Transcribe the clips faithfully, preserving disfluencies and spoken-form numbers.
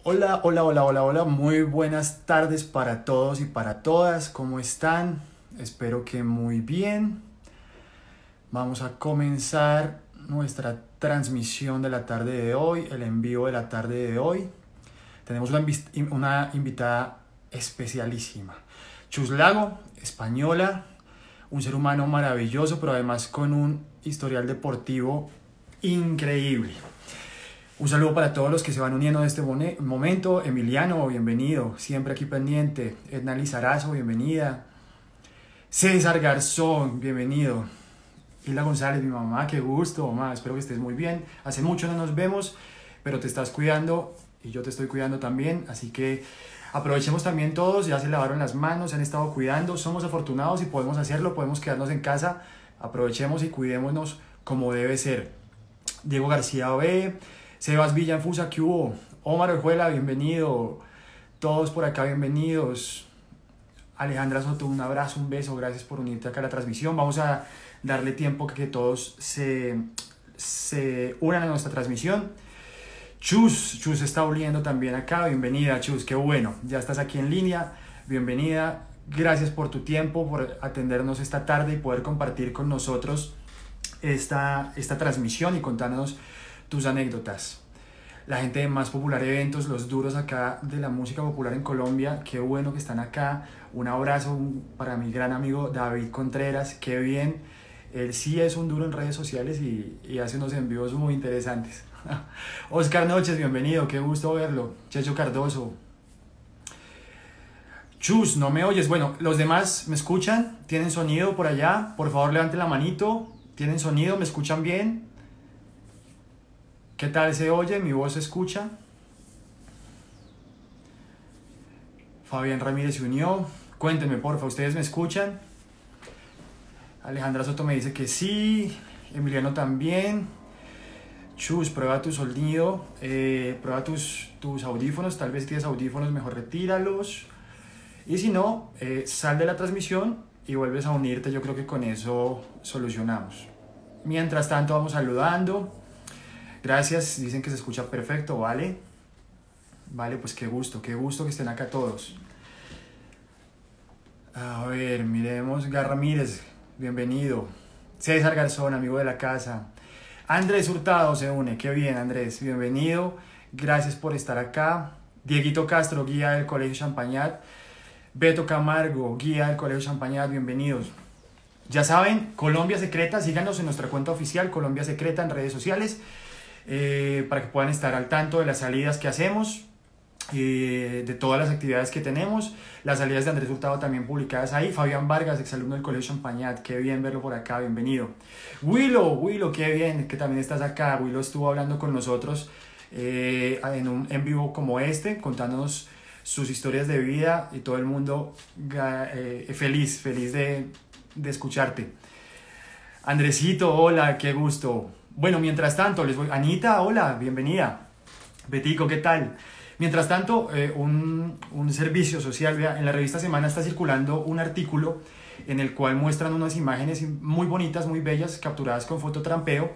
Hola, hola, hola, hola, hola, muy buenas tardes para todos y para todas, ¿cómo están? Espero que muy bien. Vamos a comenzar nuestra transmisión de la tarde de hoy, el envío de la tarde de hoy. Tenemos una, una invitada especialísima, Chus Lago, española, un ser humano maravilloso, pero además con un historial deportivo increíble. Un saludo para todos los que se van uniendo en este momento. Emiliano, bienvenido, siempre aquí pendiente. Edna Lizarazo, bienvenida. César Garzón, bienvenido. Hilda González, mi mamá, qué gusto, mamá, espero que estés muy bien. Hace mucho no nos vemos, pero te estás cuidando y yo te estoy cuidando también, así que aprovechemos también todos, ya se lavaron las manos, se han estado cuidando, somos afortunados y podemos hacerlo, podemos quedarnos en casa, aprovechemos y cuidémonos como debe ser. Diego García B, Sebas Villanfusa, ¿qué hubo? Omar Orjuela, bienvenido. Todos por acá, bienvenidos. Alejandra Soto, un abrazo, un beso, gracias por unirte acá a la transmisión. Vamos a darle tiempo que, que todos se, se unan a nuestra transmisión. Chus, Chus está oliendo también acá, bienvenida Chus, qué bueno, ya estás aquí en línea, bienvenida. Gracias por tu tiempo, por atendernos esta tarde y poder compartir con nosotros esta, esta transmisión y contarnos tus anécdotas. La gente de Más Popular Eventos, los duros acá de la música popular en Colombia, qué bueno que están acá. Un abrazo para mi gran amigo David Contreras, qué bien. Él sí es un duro en redes sociales y, y hace unos envíos muy interesantes. Oscar Noches, bienvenido, qué gusto verlo. Checho Cardoso. Chus, ¿no me oyes? Bueno, los demás me escuchan, tienen sonido por allá, por favor levanten la manito. ¿Tienen sonido? ¿Me escuchan bien? ¿Qué tal se oye? ¿Mi voz se escucha? Fabián Ramírez se unió. Cuéntenme, porfa, ¿ustedes me escuchan? Alejandra Soto me dice que sí. Emiliano también. Chus, prueba tu sonido. Eh, prueba tus, tus audífonos. Tal vez tienes audífonos, mejor retíralos. Y si no, eh, sal de la transmisión y vuelves a unirte. Yo creo que con eso solucionamos. Mientras tanto, vamos saludando. Gracias, dicen que se escucha perfecto, ¿vale? Vale, pues qué gusto, qué gusto que estén acá todos. A ver, miremos, Garra Mírez, bienvenido. César Garzón, amigo de la casa. Andrés Hurtado se une, qué bien Andrés, bienvenido. Gracias por estar acá. Dieguito Castro, guía del Colegio Champañat. Beto Camargo, guía del Colegio Champañat, bienvenidos. Ya saben, Colombia Secreta, síganos en nuestra cuenta oficial, Colombia Secreta en redes sociales. Eh, para que puedan estar al tanto de las salidas que hacemos, eh, de todas las actividades que tenemos, las salidas de Andrés Hurtado también publicadas ahí. Fabián Vargas, exalumno del Colegio Champañat, qué bien verlo por acá, bienvenido. Willow, Willow, qué bien que también estás acá. Willow estuvo hablando con nosotros eh, en un en vivo como este, contándonos sus historias de vida y todo el mundo eh, feliz, feliz de, de escucharte. Andresito, hola, qué gusto. Bueno, mientras tanto, les voy... Anita, hola, bienvenida. Betico, ¿qué tal? Mientras tanto, eh, un, un servicio social, vea, en la revista Semana está circulando un artículo en el cual muestran unas imágenes muy bonitas, muy bellas, capturadas con fototrampeo,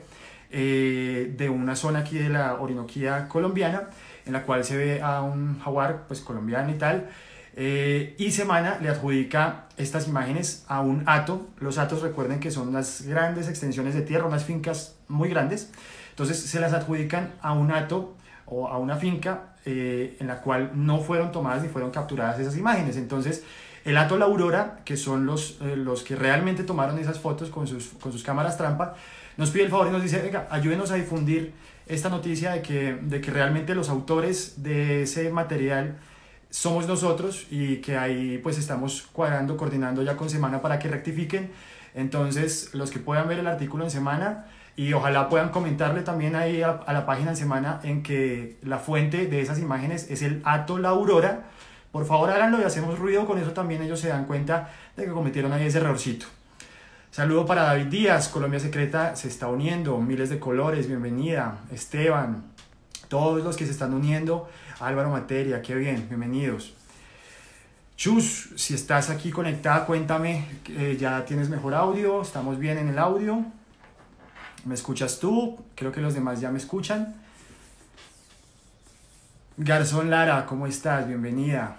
eh, de una zona aquí de la Orinoquía colombiana, en la cual se ve a un jaguar, pues colombiano y tal. Eh, y Semana le adjudica estas imágenes a un hato. Los hatos, recuerden que son unas grandes extensiones de tierra, unas fincas muy grandes. Entonces se las adjudican a un hato o a una finca eh, en la cual no fueron tomadas ni fueron capturadas esas imágenes. Entonces el hato La Aurora, que son los, eh, los que realmente tomaron esas fotos con sus, con sus cámaras trampa, nos pide el favor y nos dice, venga, ayúdenos a difundir esta noticia de que, de que realmente los autores de ese material somos nosotros y que ahí pues estamos cuadrando, coordinando ya con Semana para que rectifiquen. Entonces los que puedan ver el artículo en Semana y ojalá puedan comentarle también ahí a, a la página en Semana en que la fuente de esas imágenes es el hato La Aurora, por favor háganlo y hacemos ruido, con eso también ellos se dan cuenta de que cometieron ahí ese errorcito. Saludo para David Díaz, Colombia Secreta se está uniendo, miles de colores, bienvenida. Esteban, todos los que se están uniendo. Álvaro Materia, qué bien, bienvenidos. Chus, si estás aquí conectada, cuéntame, eh, ya tienes mejor audio, estamos bien en el audio. ¿Me escuchas tú? Creo que los demás ya me escuchan. Garzón Lara, ¿cómo estás? Bienvenida.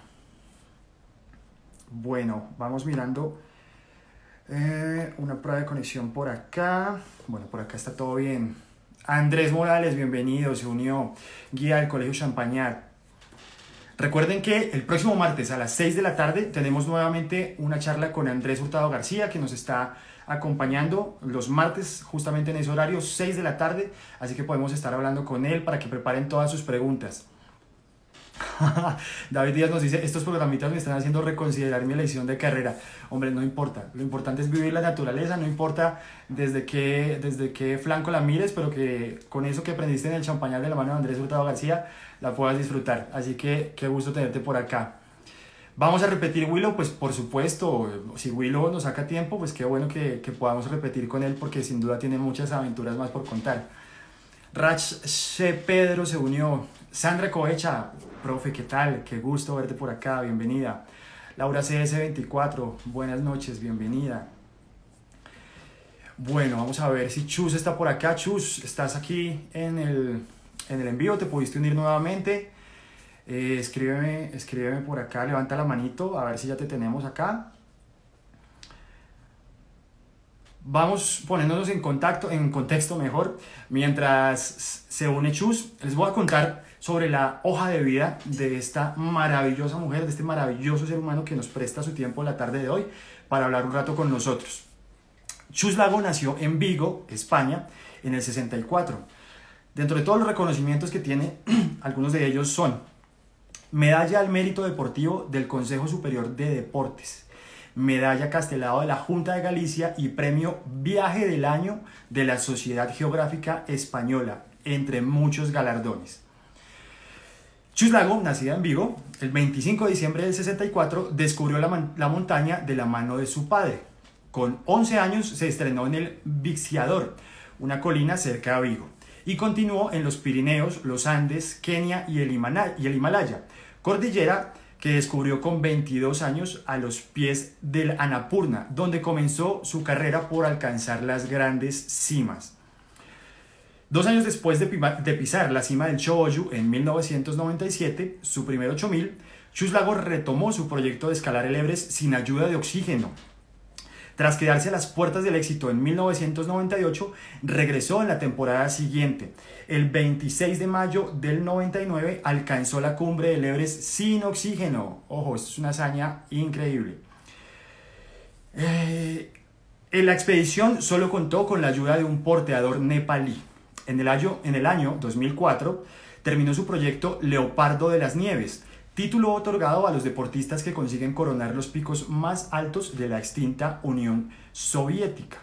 Bueno, vamos mirando eh, una prueba de conexión por acá. Bueno, por acá está todo bien. Andrés Morales, bienvenido, se unió. Guía del Colegio Champañat. Recuerden que el próximo martes a las seis de la tarde tenemos nuevamente una charla con Andrés Hurtado García, que nos está acompañando los martes justamente en ese horario, seis de la tarde, así que podemos estar hablando con él para que preparen todas sus preguntas. David Díaz nos dice, estos programitas me están haciendo reconsiderar mi elección de carrera. Hombre, no importa, lo importante es vivir la naturaleza, no importa desde qué, desde qué flanco la mires, pero que con eso que aprendiste en el Champañat de la mano de Andrés Hurtado García, la puedas disfrutar. Así que qué gusto tenerte por acá. Vamos a repetir Willow, pues por supuesto, si Willow nos saca tiempo, pues qué bueno que, que podamos repetir con él, porque sin duda tiene muchas aventuras más por contar. Rach C. Pedro se unió. Sandra Coecha, profe, ¿qué tal? Qué gusto verte por acá, bienvenida. Laura C S veinticuatro, buenas noches, bienvenida. Bueno, vamos a ver si Chus está por acá. Chus, ¿estás aquí en el, en el envío? ¿Te pudiste unir nuevamente? Eh, escríbeme, escríbeme por acá, levanta la manito, a ver si ya te tenemos acá. Vamos poniéndonos en contacto, en contexto mejor, mientras se une Chus. Les voy a contar sobre la hoja de vida de esta maravillosa mujer, de este maravilloso ser humano que nos presta su tiempo la tarde de hoy para hablar un rato con nosotros. Chus Lago nació en Vigo, España, en el sesenta y cuatro. Dentro de todos los reconocimientos que tiene, algunos de ellos son Medalla al Mérito Deportivo del Consejo Superior de Deportes, Medalla Castelao de la Junta de Galicia y Premio Viaje del Año de la Sociedad Geográfica Española, entre muchos galardones. Chus Lago, nacida en Vigo, el veinticinco de diciembre del sesenta y cuatro, descubrió la, la montaña de la mano de su padre. Con once años se estrenó en el Vixiador, una colina cerca de Vigo, y continuó en los Pirineos, los Andes, Kenia y el, Himana, y el Himalaya, cordillera que descubrió con veintidós años a los pies del Annapurna, donde comenzó su carrera por alcanzar las grandes cimas. Dos años después de, de pisar la cima del Choboyu en mil novecientos noventa y siete, su primer ocho mil, Chus Lago retomó su proyecto de escalar el Everest sin ayuda de oxígeno. Tras quedarse a las puertas del éxito en mil novecientos noventa y ocho, regresó en la temporada siguiente. El veintiséis de mayo del noventa y nueve alcanzó la cumbre del Everest sin oxígeno. Ojo, esto es una hazaña increíble. Eh, en la expedición solo contó con la ayuda de un porteador nepalí. En el año, en el año dos mil cuatro terminó su proyecto Leopardo de las Nieves, título otorgado a los deportistas que consiguen coronar los picos más altos de la extinta Unión Soviética.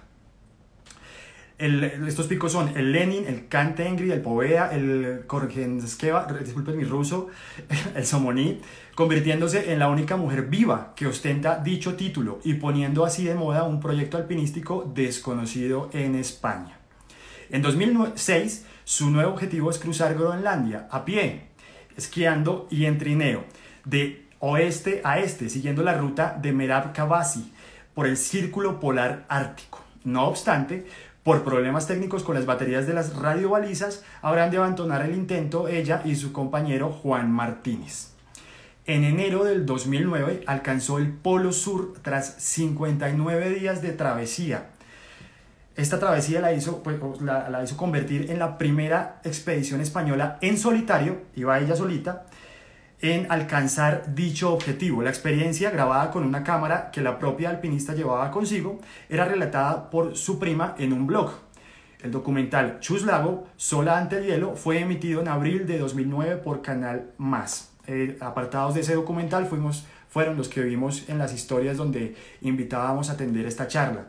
El, estos picos son el Lenin, el Khan-Tengri, el Poveda, el Korgenskeva, disculpen mi ruso, el Somoní, convirtiéndose en la única mujer viva que ostenta dicho título y poniendo así de moda un proyecto alpinístico desconocido en España. En dos mil seis, su nuevo objetivo es cruzar Groenlandia a pie, esquiando y en trineo, de oeste a este, siguiendo la ruta de Merab Kavasi por el Círculo Polar Ártico. No obstante, por problemas técnicos con las baterías de las radiobalizas, habrán de abandonar el intento ella y su compañero Juan Martínez. En enero del dos mil nueve alcanzó el Polo Sur tras cincuenta y nueve días de travesía. Esta travesía la hizo, pues, la, la hizo convertir en la primera expedición española en solitario, iba ella solita, en alcanzar dicho objetivo. La experiencia, grabada con una cámara que la propia alpinista llevaba consigo, era relatada por su prima en un blog. El documental Chus Lago, Sola ante el hielo, fue emitido en abril de dos mil nueve por Canal Más. Eh, apartados de ese documental fuimos, fueron los que vimos en las historias donde invitábamos a atender esta charla.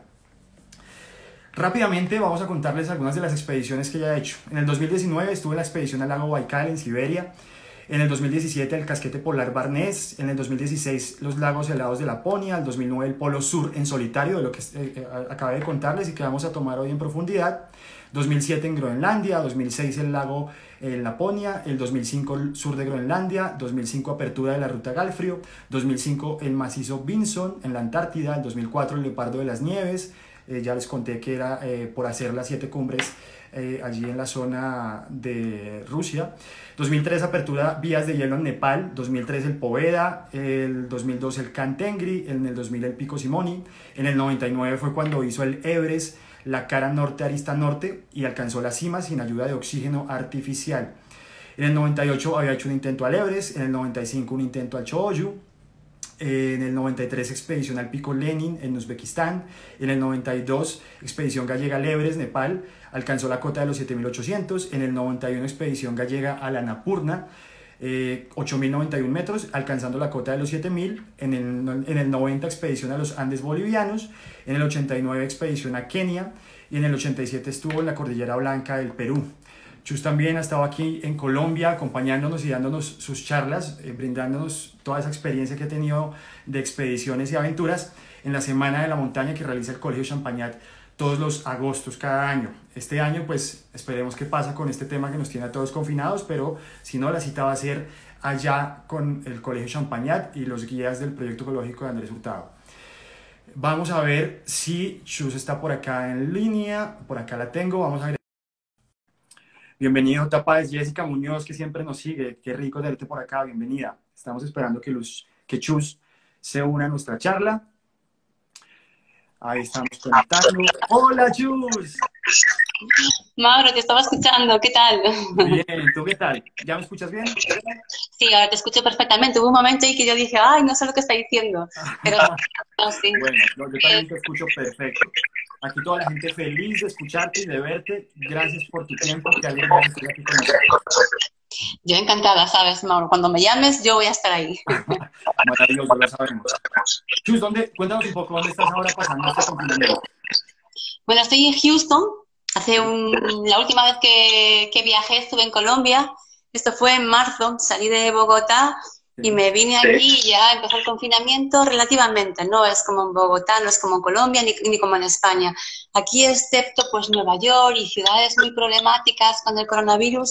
Rápidamente vamos a contarles algunas de las expediciones que ella ha hecho. En el dos mil diecinueve estuvo en la expedición al lago Baikal en Siberia. En el dos mil diecisiete el casquete polar Barnés. En el dos mil dieciséis los lagos helados de Laponia. En el dos mil nueve el Polo Sur en solitario, de lo que eh, acabé de contarles y que vamos a tomar hoy en profundidad. dos mil siete en Groenlandia. dos mil seis el lago en Laponia. El dos mil cinco el sur de Groenlandia. dos mil cinco apertura de la ruta Galfrio. dos mil cinco el macizo Vinson en la Antártida. El dos mil cuatro el Leopardo de las Nieves. Eh, ya les conté que era eh, por hacer las siete cumbres eh, allí en la zona de Rusia. dos mil tres apertura vías de hielo en Nepal, dos mil tres el Poveda, el dos mil dos el Khan Tengri, en el dos mil el Pico Simoni, en el noventa y nueve fue cuando hizo el Everest, la cara norte arista norte y alcanzó la cima sin ayuda de oxígeno artificial. En el noventa y ocho había hecho un intento al Everest, en el noventa y cinco un intento al Choyu, en el noventa y tres expedición al Pico Lenin en Uzbekistán, en el noventa y dos expedición gallega al Everest, Nepal, alcanzó la cota de los siete mil ochocientos, en el noventa y uno expedición gallega a la Annapurna, eh, ocho mil noventa y uno metros, alcanzando la cota de los siete mil, en el, en el noventa expedición a los Andes bolivianos, en el ochenta y nueve expedición a Kenia y en el ochenta y siete estuvo en la Cordillera Blanca del Perú. Chus también ha estado aquí en Colombia acompañándonos y dándonos sus charlas, eh, brindándonos toda esa experiencia que ha tenido de expediciones y aventuras en la Semana de la Montaña que realiza el Colegio Champagnat todos los agostos cada año. Este año pues esperemos qué pasa con este tema que nos tiene a todos confinados, pero si no, la cita va a ser allá con el Colegio Champagnat y los guías del proyecto ecológico de Andrés Hurtado. Vamos a ver si Chus está por acá en línea, por acá la tengo, vamos a ver. Bienvenido, Tapáez, Jessica Muñoz, que siempre nos sigue. Qué rico tenerte por acá, bienvenida. Estamos esperando que, Luz, que Chus se una a nuestra charla. Ahí estamos conectando. ¡Hola, Chus! Mauro, te estaba escuchando, ¿qué tal? Bien, ¿tú qué tal? ¿Ya me escuchas bien? Sí, ahora te escucho perfectamente. Hubo un momento ahí que yo dije, ay, no sé lo que está diciendo. Pero no, sí. Bueno, yo también te escucho perfecto. Aquí toda la gente feliz de escucharte y de verte. Gracias por tu tiempo, que alguien más esté aquí con nosotros. Yo encantada, ¿sabes, Mauro? Cuando me llames, yo voy a estar ahí. Maravilloso, lo sabemos. Chus, ¿dónde, cuéntanos un poco dónde estás ahora pasando este confinamiento. Bueno, estoy en Houston. Hace un, la última vez que, que viajé estuve en Colombia. Esto fue en marzo. Salí de Bogotá y me vine aquí y ya empezó el confinamiento relativamente. No es como en Bogotá, no es como en Colombia ni, ni como en España. Aquí, excepto pues Nueva York y ciudades muy problemáticas con el coronavirus,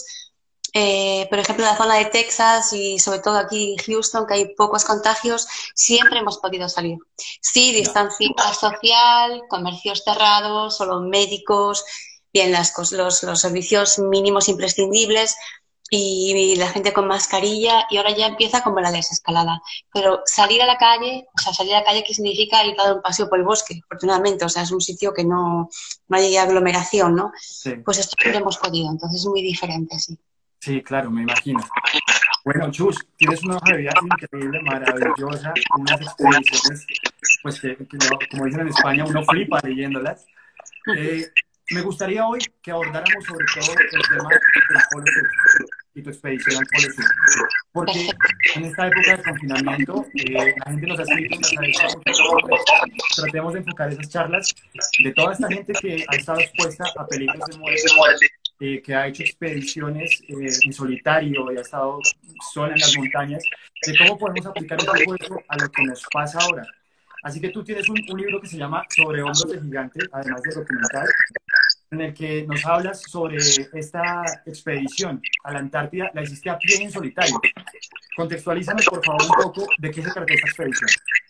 Eh, por ejemplo, la zona de Texas y sobre todo aquí Houston, que hay pocos contagios, siempre hemos podido salir. Sí, distancia social, comercios cerrados, solo médicos, bien, las, los, los servicios mínimos imprescindibles y, y la gente con mascarilla, y ahora ya empieza como la desescalada. Pero salir a la calle, o sea, salir a la calle, ¿qué significa? Ir a dar un paseo por el bosque, afortunadamente, o sea, es un sitio que no, no hay aglomeración, ¿no? Sí. Pues esto lo hemos podido, entonces es muy diferente, sí. Sí, claro, me imagino. Bueno, Chus, tienes una hoja de vida increíble, maravillosa, unas expediciones, pues que, que como dicen en España, uno flipa leyéndolas. Eh, me gustaría hoy que abordáramos sobre todo el tema del Polo Sur y tu expedición al Polo Sur. Porque en esta época de confinamiento, eh, la gente nos ha escrito, nos ha dicho, tratemos de enfocar esas charlas de toda esta gente que ha estado expuesta a peligros de muerte, Eh, que ha hecho expediciones eh, en solitario y ha estado sola en las montañas, de cómo podemos aplicar un poco eso a lo que nos pasa ahora. Así que tú tienes un, un libro que se llama Sobre hombros de gigante, además de documental, en el que nos hablas sobre esta expedición a la Antártida. La hiciste a pie en solitario. Contextualízanos, por favor, un poco de qué se trata esta expedición.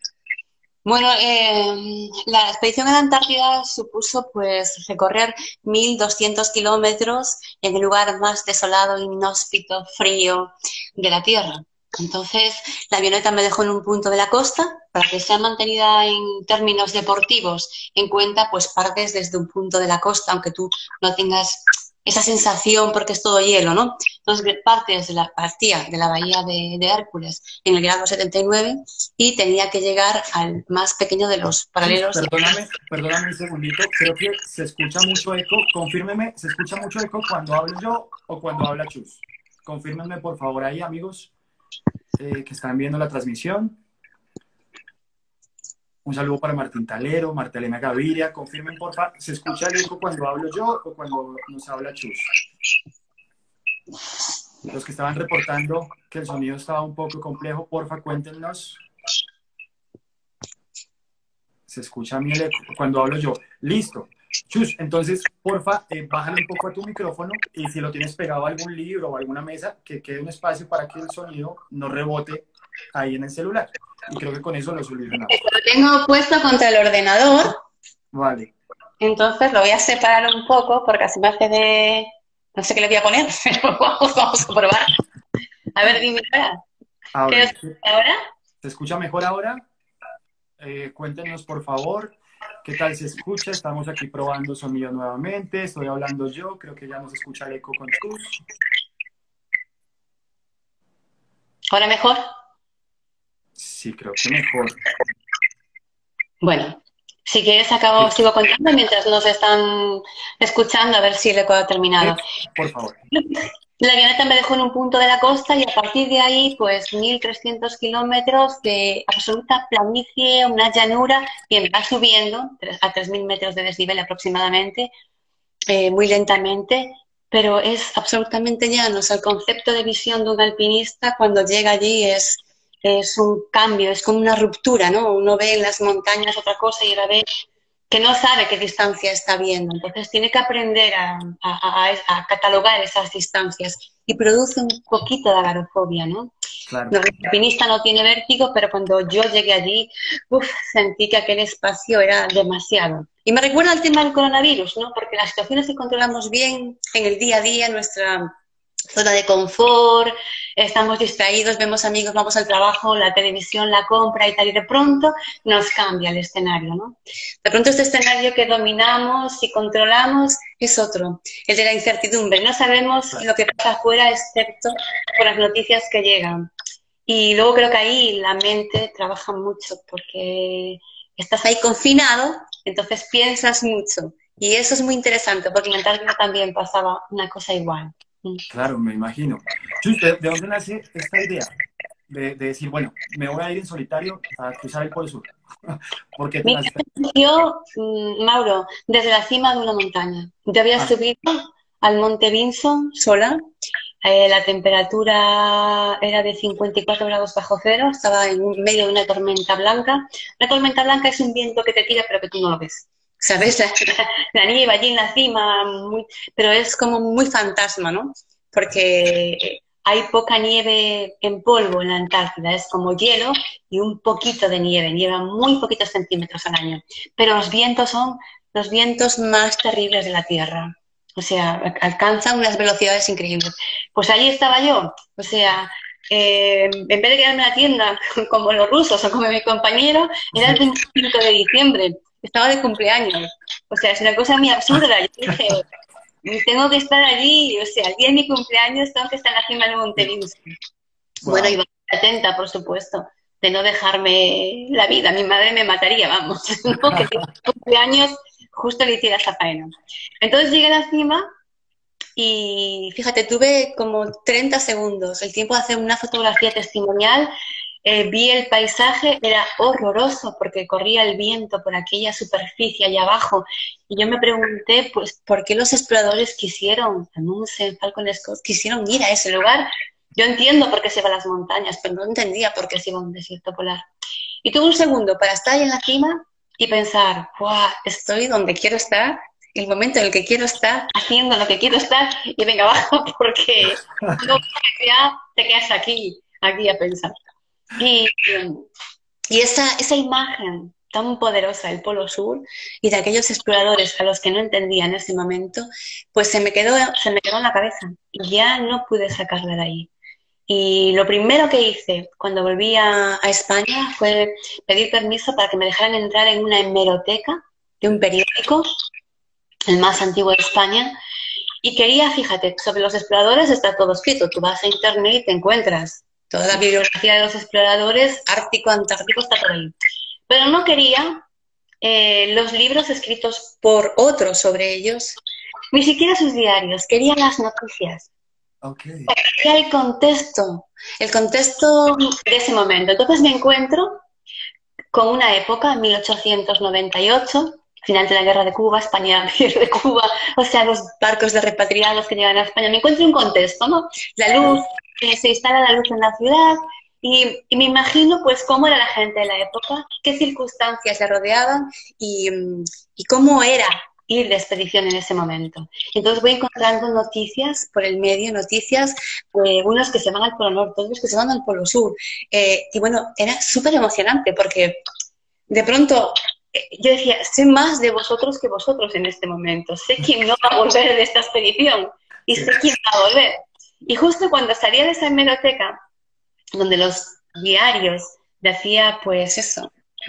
Bueno, eh, la expedición a la Antártida supuso pues recorrer mil doscientos kilómetros en el lugar más desolado, inhóspito, frío de la Tierra. Entonces, la avioneta me dejó en un punto de la costa para que sea mantenida en términos deportivos. En cuenta, pues partes desde un punto de la costa, aunque tú no tengas esa sensación porque es todo hielo, ¿no? Entonces partes de la, partía de la bahía de, de Hércules en el grado setenta y nueve y tenía que llegar al más pequeño de los paralelos. Perdóname, perdóname un segundito, creo que se escucha mucho eco. Confírmeme, ¿se escucha mucho eco cuando hablo yo o cuando habla Chus? Confírmenme por favor ahí, amigos, eh, que están viendo la transmisión. Un saludo para Martín Talero, Marta Elena Gaviria. Confirmen, porfa, ¿se escucha el eco cuando hablo yo o cuando nos habla Chus? Los que estaban reportando que el sonido estaba un poco complejo, porfa, cuéntenos. Se escucha a mí el eco cuando hablo yo. Listo. Chus, entonces, porfa, eh, bájale un poco a tu micrófono y si lo tienes pegado a algún libro o a alguna mesa, que quede un espacio para que el sonido no rebote ahí en el celular. Y creo que con eso lo solucionamos. Lo tengo puesto contra el ordenador. Vale. entonces lo voy a separar un poco porque así me hace de... No sé qué le voy a poner, pero vamos, vamos a probar. A ver, dime ahora. ¿Qué Ahora, os ahora? ¿se escucha mejor ahora? Eh, cuéntenos, por favor, qué tal se escucha. Estamos aquí probando sonido nuevamente. Estoy hablando yo, creo que ya nos escucha el eco con tus. ¿Ahora mejor? Sí, creo que mejor. Bueno, si quieres acabo, sigo contando mientras nos están escuchando a ver si el eco ha Sí, terminado. por favor. La avioneta me dejó en un punto de la costa y a partir de ahí, pues mil trescientos kilómetros de absoluta planicie, una llanura, y va subiendo a tres mil metros de desnivel aproximadamente, eh, muy lentamente, pero es absolutamente llano. O sea, el concepto de visión de un alpinista cuando llega allí es, es un cambio, es como una ruptura, ¿no? Uno ve en las montañas otra cosa y ahora ve que no sabe qué distancia está viendo. Entonces tiene que aprender a, a, a, a catalogar esas distancias y produce un poquito de agorafobia, ¿no? Claro. No, el alpinista no tiene vértigo, pero cuando yo llegué allí, uf, sentí que aquel espacio era demasiado. Y me recuerda al tema del coronavirus, ¿no? Porque las situaciones que controlamos bien en el día a día, nuestra zona de confort, estamos distraídos, vemos amigos, vamos al trabajo, la televisión, la compra y tal, y de pronto nos cambia el escenario, ¿no? De pronto este escenario que dominamos y controlamos es otro, el de la incertidumbre. No sabemos lo que pasa afuera excepto por las noticias que llegan. Y luego creo que ahí la mente trabaja mucho porque estás ahí confinado, entonces piensas mucho. Y eso es muy interesante porque en Antártida también pasaba una cosa igual. Claro, me imagino. Chus, ¿de, de dónde nace esta idea? De, de decir, bueno, me voy a ir en solitario a cruzar el Polo Sur. ¿Por qué te Mira, nace? yo, mm, Mauro, desde la cima de una montaña. Yo había Ah, subido al Monte Vinson sola. Eh, la temperatura era de cincuenta y cuatro grados bajo cero. Estaba en medio de una tormenta blanca. Una tormenta blanca es un viento que te tira, pero que tú no lo ves. ¿Sabes? La, la nieve allí en la cima, muy, pero es como muy fantasma, ¿no? Porque hay poca nieve en polvo en la Antártida. Es como hielo y un poquito de nieve, nieva muy poquitos centímetros al año, pero los vientos son los vientos más terribles de la Tierra, o sea, alcanzan unas velocidades increíbles. Pues allí estaba yo, o sea, eh, en vez de quedarme en la tienda como los rusos o como mi compañero, era el veinticinco de diciembre, estaba de cumpleaños, o sea, es una cosa muy absurda. Yo dije, tengo que estar allí, o sea, el día de mi cumpleaños tengo que estar en la cima del Monte Vinson. Bueno, wow. iba atenta, por supuesto, de no dejarme la vida. Mi madre me mataría, vamos, ¿no? Que tiene cumpleaños justo le hiciera esa faena. Entonces llegué a la cima y fíjate, tuve como treinta segundos, el tiempo de hacer una fotografía testimonial. Eh, vi el paisaje, era horroroso porque corría el viento por aquella superficie allá abajo. Y yo me pregunté, pues, ¿por qué los exploradores quisieron, Amundsen, Falcon Scott, quisieron ir a ese lugar? Yo entiendo por qué se va a las montañas, pero no entendía por qué se iba a un desierto polar. Y tuve un segundo para estar ahí en la cima y pensar, ¡guau! Estoy donde quiero estar, el momento en el que quiero estar, haciendo lo que quiero estar, y venga abajo porque no, ya te quedas aquí, aquí a pensar. Y, y esa, esa imagen tan poderosa del Polo Sur y de aquellos exploradores a los que no entendía en ese momento, pues se me quedó, se me quedó en la cabeza y ya no pude sacarla de ahí. Y lo primero que hice cuando volví a, a España fue pedir permiso para que me dejaran entrar en una hemeroteca de un periódico, el más antiguo de España, y quería, fíjate, sobre los exploradores está todo escrito. Tú vas a internet y te encuentras toda la bibliografía de los exploradores, ártico, antártico, está por ahí. Pero no quería eh, los libros escritos por otros sobre ellos, ni siquiera sus diarios, quería las noticias. Okay. Quería el contexto, el contexto de ese momento. Entonces me encuentro con una época, mil ochocientos noventa y ocho, final de la guerra de Cuba, España pierde Cuba, o sea, los barcos de repatriados que llegan a España. Me encuentro un contexto, ¿no? La luz, eh, se instala la luz en la ciudad y, y me imagino pues cómo era la gente de la época, qué circunstancias le rodeaban y, y cómo era ir de expedición en ese momento. Entonces voy encontrando noticias por el medio, noticias, eh, unos que se van al Polo Norte, otros que se van al Polo Sur. Eh, y bueno, era súper emocionante porque de pronto yo decía, sé más de vosotros que vosotros en este momento, sé quién no va a volver de esta expedición y sé quién va a volver. Y justo cuando salía de esa hemeroteca, donde los diarios de hacía, pues eso,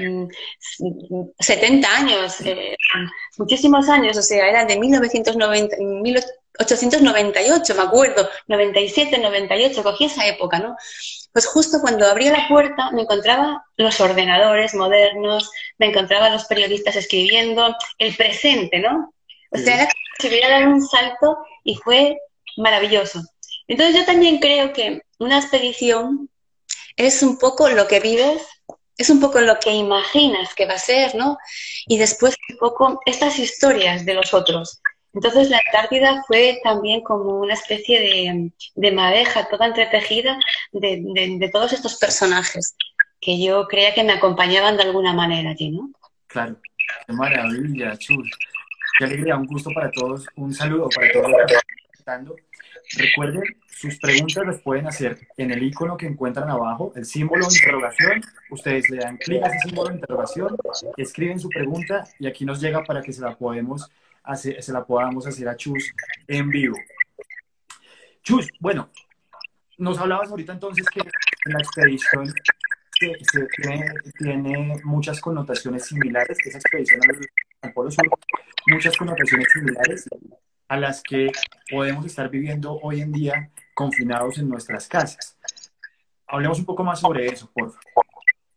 setenta años, eh, muchísimos años, o sea, eran de mil novecientos noventa, mil ochocientos noventa y ocho, me acuerdo, noventa y siete, noventa y ocho, cogí esa época, ¿no? Pues justo cuando abría la puerta me encontraba los ordenadores modernos, me encontraba los periodistas escribiendo, el presente, ¿no? O sea, era como si hubiera dado un salto y fue maravilloso. Entonces yo también creo que una expedición es un poco lo que vives, es un poco lo que imaginas que va a ser, ¿no? Y después un poco estas historias de los otros. Entonces la Antártida fue también como una especie de, de madeja toda entretejida de, de, de todos estos personajes que yo creía que me acompañaban de alguna manera allí, ¿no? Claro, qué maravilla, Chus. Qué alegría, un gusto para todos, un saludo para todos los que están comentando. Recuerden, sus preguntas las pueden hacer en el icono que encuentran abajo, el símbolo de interrogación. Ustedes le dan clic a ese símbolo de interrogación, escriben su pregunta y aquí nos llega para que se la, podemos hacer, se la podamos hacer a Chus en vivo. Chus, bueno, nos hablabas ahorita entonces que la expedición se, se tiene, tiene muchas connotaciones similares, esa expedición al, al Polo Sur, muchas connotaciones similares a las que podemos estar viviendo hoy en día confinados en nuestras casas. Hablemos un poco más sobre eso, por favor.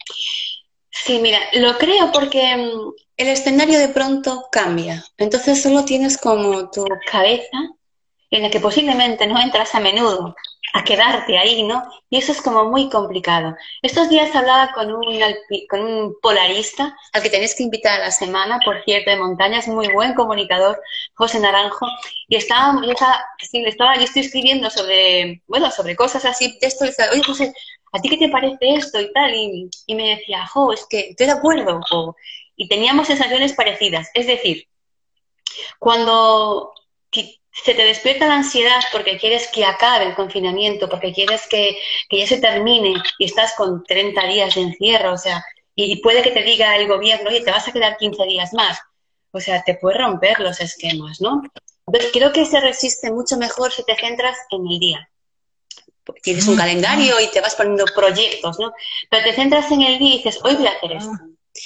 Sí, mira, lo creo porque um, el escenario de pronto cambia. Entonces solo tienes como tu cabeza en la que posiblemente no entras a menudo a quedarte ahí, ¿no? Y eso es como muy complicado. Estos días hablaba con un, con un polarista al que tenéis que invitar a la semana, por cierto, de montaña, es muy buen comunicador, José Naranjo, y estaba, yo estaba, sí, estaba, yo estoy escribiendo sobre, bueno, sobre cosas así, texto, y decía, oye, José, ¿a ti qué te parece esto y tal? Y, y me decía, jo, es que estoy de acuerdo, jo. Y teníamos sensaciones parecidas, es decir, cuando se te despierta la ansiedad porque quieres que acabe el confinamiento, porque quieres que, que ya se termine y estás con treinta días de encierro, o sea, y puede que te diga el gobierno, oye, te vas a quedar quince días más. O sea, te puede romper los esquemas, ¿no? Entonces, creo que se resiste mucho mejor si te centras en el día. Tienes un calendario y te vas poniendo proyectos, ¿no? Pero te centras en el día y dices, hoy voy a hacer esto.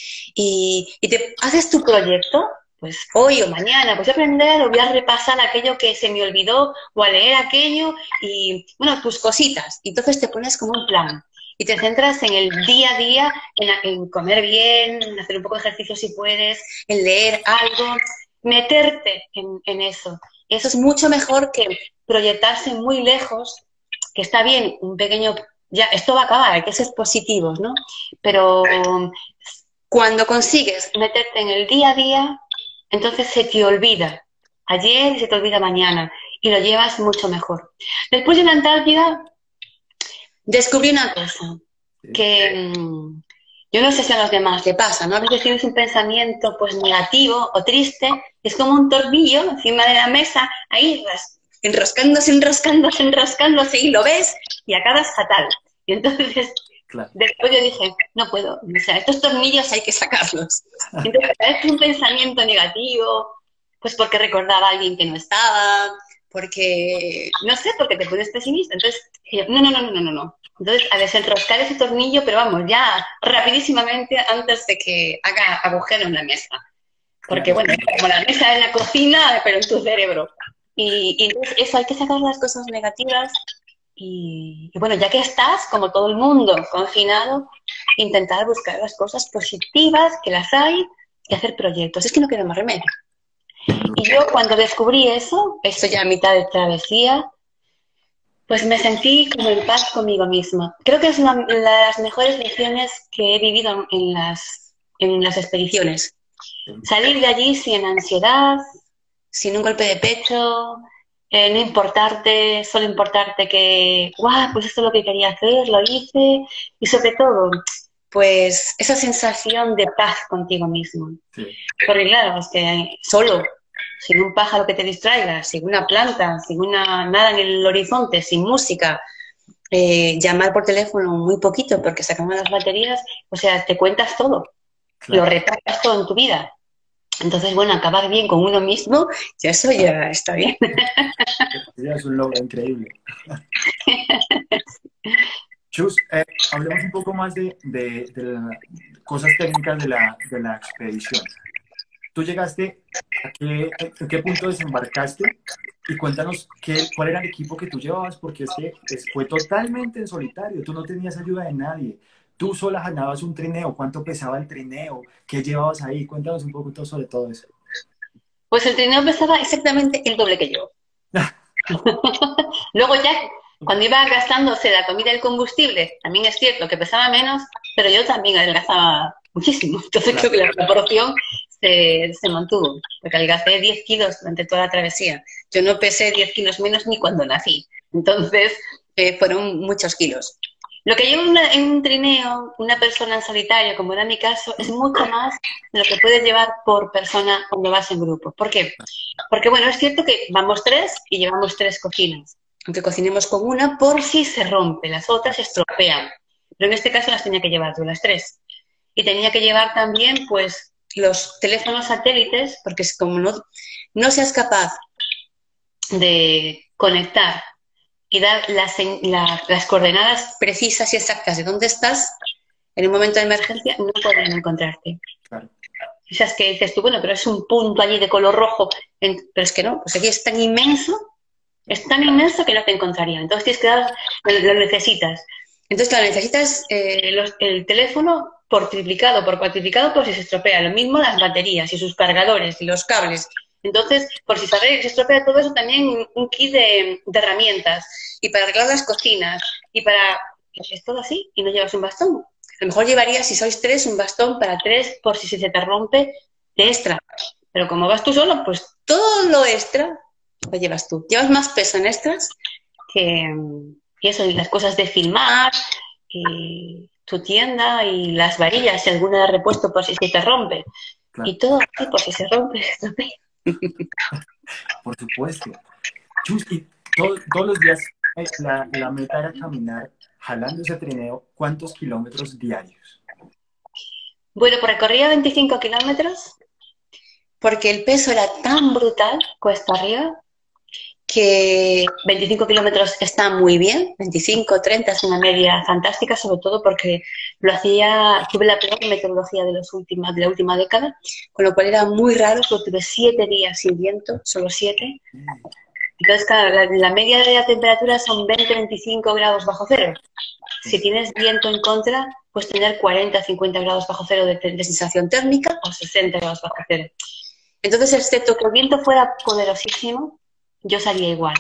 Y, y te haces tu proyecto, pues hoy o mañana, pues voy a aprender o voy a repasar aquello que se me olvidó o a leer aquello y, bueno, tus cositas. Y entonces te pones como un plan y te centras en el día a día, en, en comer bien, en hacer un poco de ejercicio si puedes, en leer algo, meterte en, en eso. Y eso es mucho mejor que proyectarse muy lejos, que está bien, un pequeño, ya, esto va a acabar, hay que ser positivos, ¿no? Pero cuando consigues meterte en el día a día, entonces se te olvida ayer y se te olvida mañana y lo llevas mucho mejor. Después de la Antártida descubrí una cosa que mmm, yo no sé si a los demás le pasa, ¿no? A veces tienes un pensamiento pues negativo o triste, es como un tornillo encima de la mesa, ahí enroscándose, enroscándose, enroscándose y lo ves y acabas fatal. Y entonces Claro. Después yo dije, no puedo, o sea, estos tornillos hay que sacarlos. Entonces, cada vez que un pensamiento negativo, pues porque recordaba a alguien que no estaba, porque, no sé, porque te pones pesimista. Entonces, yo, no, no, no, no, no, no. Entonces, a desenroscar ese tornillo, pero vamos, ya rapidísimamente antes de que haga agujero en la mesa. Porque, bueno, como la mesa en la cocina, pero en tu cerebro. Y, y entonces eso, hay que sacar las cosas negativas. Y, y bueno, ya que estás, como todo el mundo, confinado, intentar buscar las cosas positivas, que las hay, y hacer proyectos. Es que no queda más remedio. Y yo cuando descubrí eso, esto ya a mitad de travesía, pues me sentí como en paz conmigo misma. Creo que es una de las mejores lecciones que he vivido en las, en las expediciones. Salir de allí sin ansiedad, sin un golpe de pecho, Eh, no importarte, solo importarte que, guau, pues esto es lo que quería hacer, lo hice, y sobre todo, pues esa sensación de paz contigo mismo. Sí. Porque claro, es que solo, sin un pájaro que te distraiga, sin una planta, sin una nada en el horizonte, sin música, eh, llamar por teléfono muy poquito porque se acaban las baterías, o sea, te cuentas todo. lo claro. retratas todo en tu vida. Entonces, bueno, acabar bien con uno mismo, ya eso ya está bien. Ya es un logro increíble. Chus, eh, hablemos un poco más de, de, de las cosas técnicas de la, de la expedición. ¿Tú llegaste a qué, en qué punto desembarcaste? Y cuéntanos qué, cuál era el equipo que tú llevabas, porque es que es- fue totalmente en solitario, tú no tenías ayuda de nadie. Tú sola ganabas un trineo, ¿cuánto pesaba el trineo? ¿Qué llevabas ahí? Cuéntanos un poco todo sobre todo eso. Pues el trineo pesaba exactamente el doble que yo. Luego ya, cuando iba gastándose la comida y el combustible, también es cierto que pesaba menos, pero yo también adelgazaba muchísimo. Entonces creo Claro, que la proporción se, se mantuvo, porque adelgacé diez kilos durante toda la travesía. Yo no pesé diez kilos menos ni cuando nací. Entonces eh, fueron muchos kilos. Lo que lleva una- en un trineo, una persona en solitario, como era mi caso, es mucho más de lo que puedes llevar por persona cuando vas en grupo. ¿Por qué? Porque, bueno, es cierto que vamos tres y llevamos tres cocinas. Aunque cocinemos con una por si se rompe, las otras se estropean. Pero en este caso las tenía que llevar yo, las tres. Y tenía que llevar también, pues, los teléfonos satélites, porque es como no, no seas capaz de conectar y dar las, la, las coordenadas precisas y exactas de dónde estás, en un momento de emergencia no pueden encontrarte. claro. Esas que dices tú, bueno, pero es un punto allí de color rojo, en, pero es que no, pues aquí es tan inmenso, es tan inmenso que no te encontraría. Entonces tienes que dar, lo necesitas. Entonces, claro, necesitas eh, los, el teléfono por triplicado, por cuatriplicado, por si se estropea. Lo mismo las baterías y sus cargadores y los cables. Entonces, por si se estropea todo eso, también un, un kit de, de herramientas. Y para arreglar las cocinas. Y para... Es todo así y no llevas un bastón. A lo mejor llevarías, si sois tres, un bastón para tres por si se te rompe de extra. Pero como vas tú solo, pues todo lo extra lo llevas tú. Llevas más peso en extras que, que eso, y las cosas de filmar, y tu tienda, y las varillas, si alguna de repuesto por si se te rompe. Claro, Y todo así, por si se rompe, se estropea. por supuesto. Chus, y todo- todos los días eh, la, la meta era caminar jalando ese trineo, ¿cuántos kilómetros diarios? Bueno, pues recorría veinticinco kilómetros porque el peso era tan brutal cuesta arriba que veinticinco kilómetros está muy bien, veinticinco, treinta es una media fantástica, sobre todo porque lo hacía, tuve la peor meteorología de, los últimos, de la última década, con lo cual era muy raro, porque tuve siete días sin viento, solo siete. Entonces, claro, la, la media de la temperatura son veinte, veinticinco grados bajo cero. Si tienes viento en contra, puedes tener cuarenta, cincuenta grados bajo cero de, de sensación térmica o sesenta grados bajo cero. Entonces, excepto que el viento fuera poderosísimo, yo salía igual.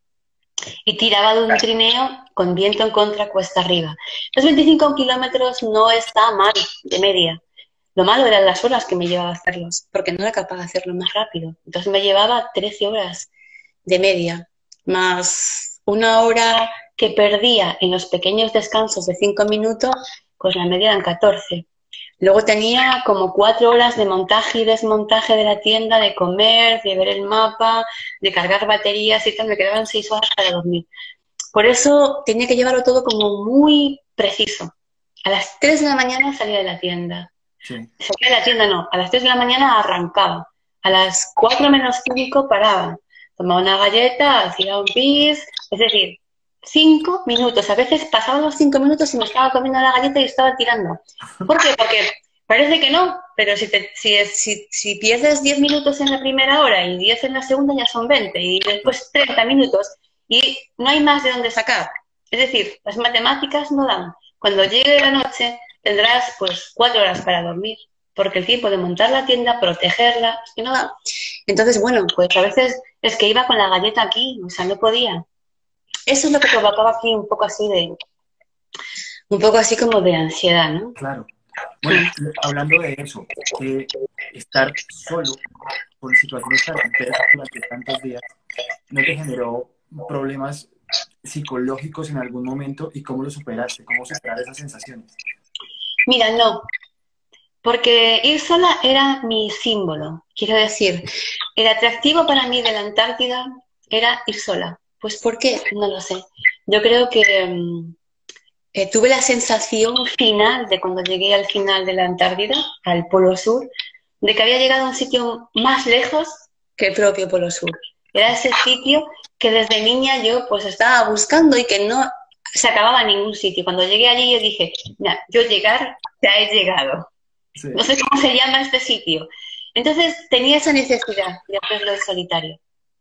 Y tiraba de un trineo con viento en contra cuesta arriba. Los veinticinco kilómetros no está mal de media. Lo malo eran las horas que me llevaba a hacerlos, porque no era capaz de hacerlo más rápido. Entonces me llevaba trece horas de media, más una hora que perdía en los pequeños descansos de cinco minutos, pues la media eran catorce. Luego tenía como cuatro horas de montaje y desmontaje de la tienda, de comer, de ver el mapa, de cargar baterías y tal. Me quedaban seis horas para dormir. Por eso tenía que llevarlo todo como muy preciso. A las tres de la mañana salía de la tienda. Sí. Salía de la tienda no, a las tres de la mañana arrancaba. A las cuatro menos cinco paraba. Tomaba una galleta, hacía un pis, es decir, cinco minutos. A veces pasaban los cinco minutos y me estaba comiendo la galleta y estaba tirando. ¿Por qué? Porque parece que no, pero si, te, si, si, si pierdes diez minutos en la primera hora y diez en la segunda ya son veinte y después treinta minutos y no hay más de dónde sacar. Es decir, las matemáticas no dan. Cuando llegue la noche tendrás pues cuatro horas para dormir, porque el tiempo de montar la tienda, protegerla, es que no da. Entonces, bueno, pues a veces es que iba con la galleta aquí, o sea, no podía. Eso es lo que provocaba aquí un poco así de, un poco así como de ansiedad, ¿no? Claro. Bueno, hablando de eso, eh, estar solo por situaciones tan adversas durante tantos días, ¿no te generó problemas psicológicos en algún momento y cómo lo superaste? ¿Cómo superar esas sensaciones? Mira, no, porque ir sola era mi símbolo. Quiero decir, el atractivo para mí de la Antártida era ir sola. Pues ¿por qué? No lo sé. Yo creo que, eh, tuve la sensación final de cuando llegué al final de la Antártida, al Polo Sur, de que había llegado a un sitio más lejos que el propio Polo Sur. Era ese sitio que desde niña yo pues estaba buscando y que no se acababa en ningún sitio. Cuando llegué allí yo dije, mira, yo llegar, ya he llegado. Sí. No sé cómo se llama este sitio. Entonces tenía esa necesidad de hacerlo en solitario.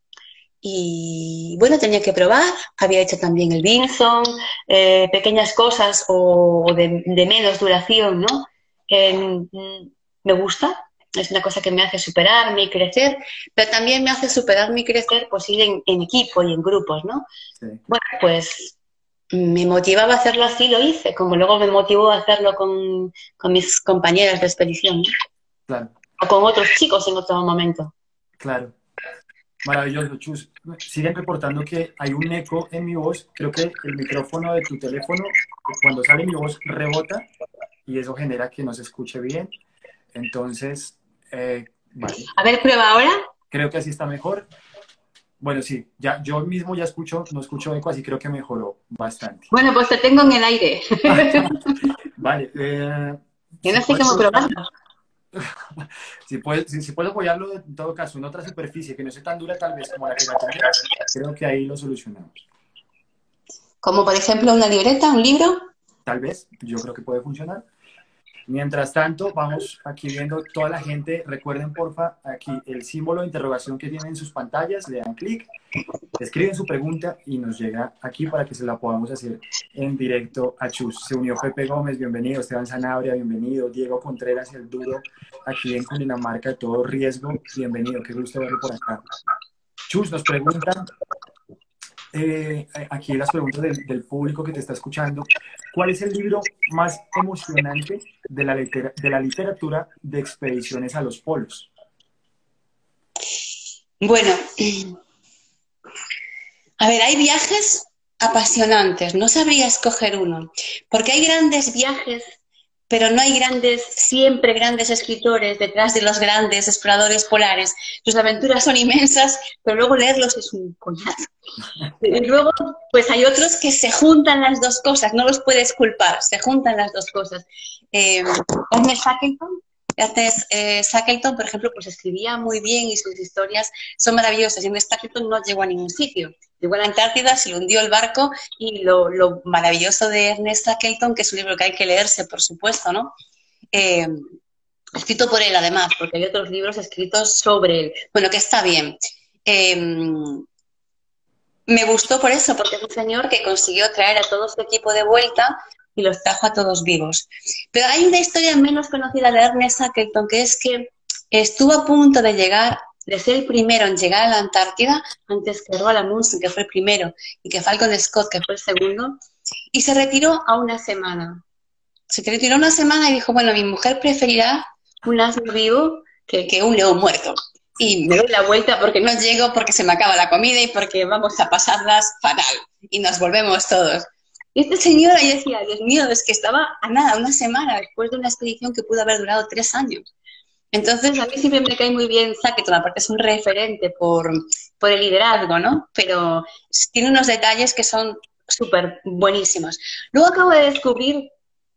Y bueno, tenía que probar. Había hecho también el Vinson, eh, pequeñas cosas o de, de menos duración, ¿no? Eh, me gusta. Es una cosa que me hace superarme y crecer, pero también me hace superarme y crecer pues ir en, en equipo y en grupos, ¿no? Sí. Bueno, pues me motivaba a hacerlo así, lo hice, como luego me motivó a hacerlo con, con mis compañeras de expedición, ¿no? Claro. O con otros chicos en otro momento. Claro. Maravilloso, Chus. Siguen reportando que hay un eco en mi voz. Creo que el micrófono de tu teléfono, cuando sale mi voz, rebota y eso genera que no se escuche bien. Entonces, eh, vale. A ver, prueba ahora. Creo que así está mejor. Bueno, sí, ya, yo mismo ya escucho, no escucho eco, así creo que mejoró bastante. Bueno, pues te tengo en el aire. Vale. Eh, Yo no si sé cómo probarlo. Si puedes, si, si puedes apoyarlo en todo caso en otra superficie que no sea tan dura tal vez como la que la tenía, creo que ahí lo solucionamos. Como por ejemplo una libreta, un libro. Tal vez, yo creo que puede funcionar. Mientras tanto, vamos aquí viendo toda la gente. Recuerden, porfa, aquí el símbolo de interrogación que tienen en sus pantallas, le dan clic, escriben su pregunta y nos llega aquí para que se la podamos hacer en directo a Chus. Se unió Pepe Gómez, bienvenido. Esteban Sanabria, bienvenido. Diego Contreras, el duro, aquí en Cundinamarca, de todo riesgo, bienvenido. Qué gusto verlo por acá. Chus, nos preguntan, eh, aquí las preguntas del, del público que te está escuchando. ¿Cuál es el libro más emocionante de la, litera, de la literatura de expediciones a los polos? Bueno, a ver, hay viajes apasionantes, no sabría escoger uno, porque hay grandes viajes, pero no hay grandes, siempre grandes escritores detrás de los grandes exploradores polares. Sus aventuras son inmensas, pero luego leerlos es un coñazo. Y luego, pues hay otros que se juntan las dos cosas, no los puedes culpar, se juntan las dos cosas. Eh, Ernest Shackleton, Ernest eh, Shackleton, por ejemplo, pues escribía muy bien y sus historias son maravillosas. Y Ernest Shackleton no llegó a ningún sitio. Llegó a la Antártida, se le hundió el barco y lo, lo maravilloso de Ernest Shackleton, que es un libro que hay que leerse, por supuesto, ¿no? Eh, escrito por él, además, porque hay otros libros escritos sobre él. Bueno, que está bien. Eh, Me gustó por eso, porque es un señor que consiguió traer a todo su equipo de vuelta y los trajo a todos vivos. Pero hay una historia menos conocida de Ernest Shackleton, que es que estuvo a punto de llegar, de ser el primero en llegar a la Antártida, antes que Roald Amundsen, que fue el primero, y que Falcon Scott, que fue el segundo, y se retiró a una semana. Se retiró una semana y dijo, bueno, mi mujer preferirá un asno vivo que, que un león muerto. Y me doy la vuelta porque no llego, porque se me acaba la comida y porque vamos a pasarlas fatal. Y nos volvemos todos. Y este señor ahí decía, Dios mío, es que estaba a nada, una semana después de una expedición que pudo haber durado tres años. Entonces, a mí siempre me cae muy bien Shackleton, aparte es un referente por, por el liderazgo, ¿no? Pero tiene unos detalles que son súper buenísimos. Luego acabo de descubrir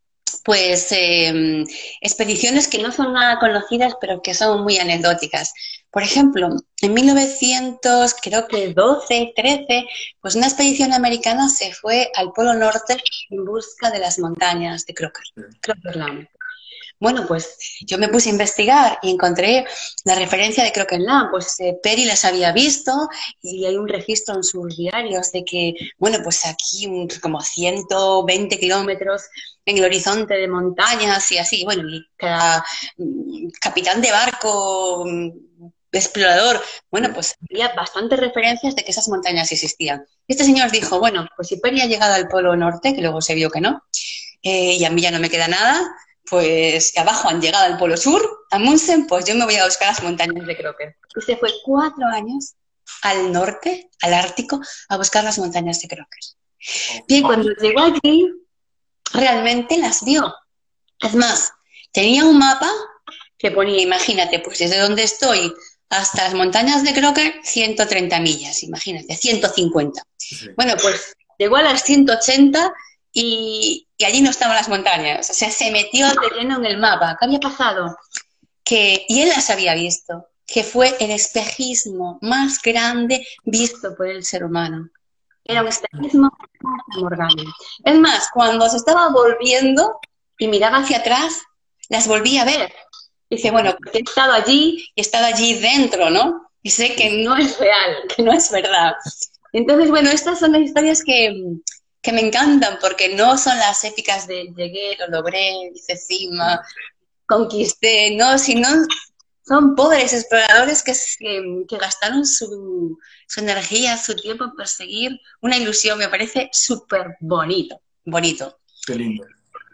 pues eh, expediciones que no son nada conocidas, pero que son muy anecdóticas. Por ejemplo, en mil novecientos, creo que doce, trece, pues una expedición americana se fue al Polo Norte en busca de las montañas de Crocker, Crocker Land. Bueno, pues yo me puse a investigar y encontré la referencia de Crocker Land, pues eh, Peary las había visto y hay un registro en sus diarios de que, bueno, pues aquí un, como ciento veinte kilómetros en el horizonte de montañas y así, bueno, y cada mm, capitán de barco, mm, explorador, bueno, pues había bastantes referencias de que esas montañas existían. Este señor dijo, bueno, pues si Peary ha llegado al Polo Norte, que luego se vio que no, eh, y a mí ya no me queda nada, pues abajo han llegado al Polo Sur, a Amundsen, pues yo me voy a buscar las montañas de Crocker. Y se fue cuatro años al norte, al Ártico, a buscar las montañas de Crocker. Bien, cuando llegó allí, realmente las vio. Es más, tenía un mapa que ponía, imagínate, pues desde donde estoy hasta las montañas de Crocker, ciento treinta millas, imagínate, ciento cincuenta. Sí. Bueno, pues llegó a las ciento ochenta y, y allí no estaban las montañas. O sea, se metió de lleno en el mapa. ¿Qué había pasado? Que, y él las había visto, que fue el espejismo más grande visto por el ser humano. Era un espejismo Morgana. Es más, cuando se estaba volviendo y miraba hacia atrás, las volví a ver. Dice, bueno, porque he estado allí y he estado allí dentro, ¿no? Y sé que no es real, que no es verdad. Entonces, bueno, estas son las historias que, que me encantan, porque no son las épicas de llegué, lo logré, hice cima, conquisté, no, sino son pobres exploradores que, que, que gastaron su, su energía, su tiempo en perseguir una ilusión. Me parece súper bonito, bonito. Qué lindo.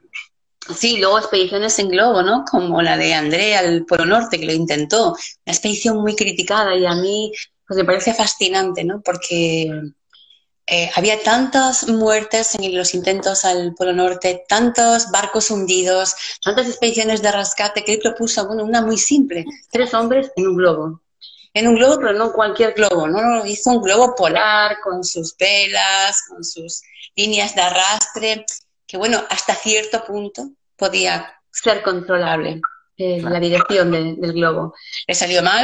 Sí, luego expediciones en globo, ¿no? Como la de André al Polo Norte, que lo intentó. Una expedición muy criticada y a mí pues me parece fascinante, ¿no? Porque eh, había tantas muertes en los intentos al Polo Norte, tantos barcos hundidos, tantas expediciones de rescate, que él propuso, bueno, una muy simple, tres hombres en un globo. En un globo, pero no cualquier globo, ¿no? Hizo un globo polar con sus velas, con sus líneas de arrastre, que bueno, hasta cierto punto podía ser controlable eh, claro. La dirección de, del globo. Le salió mal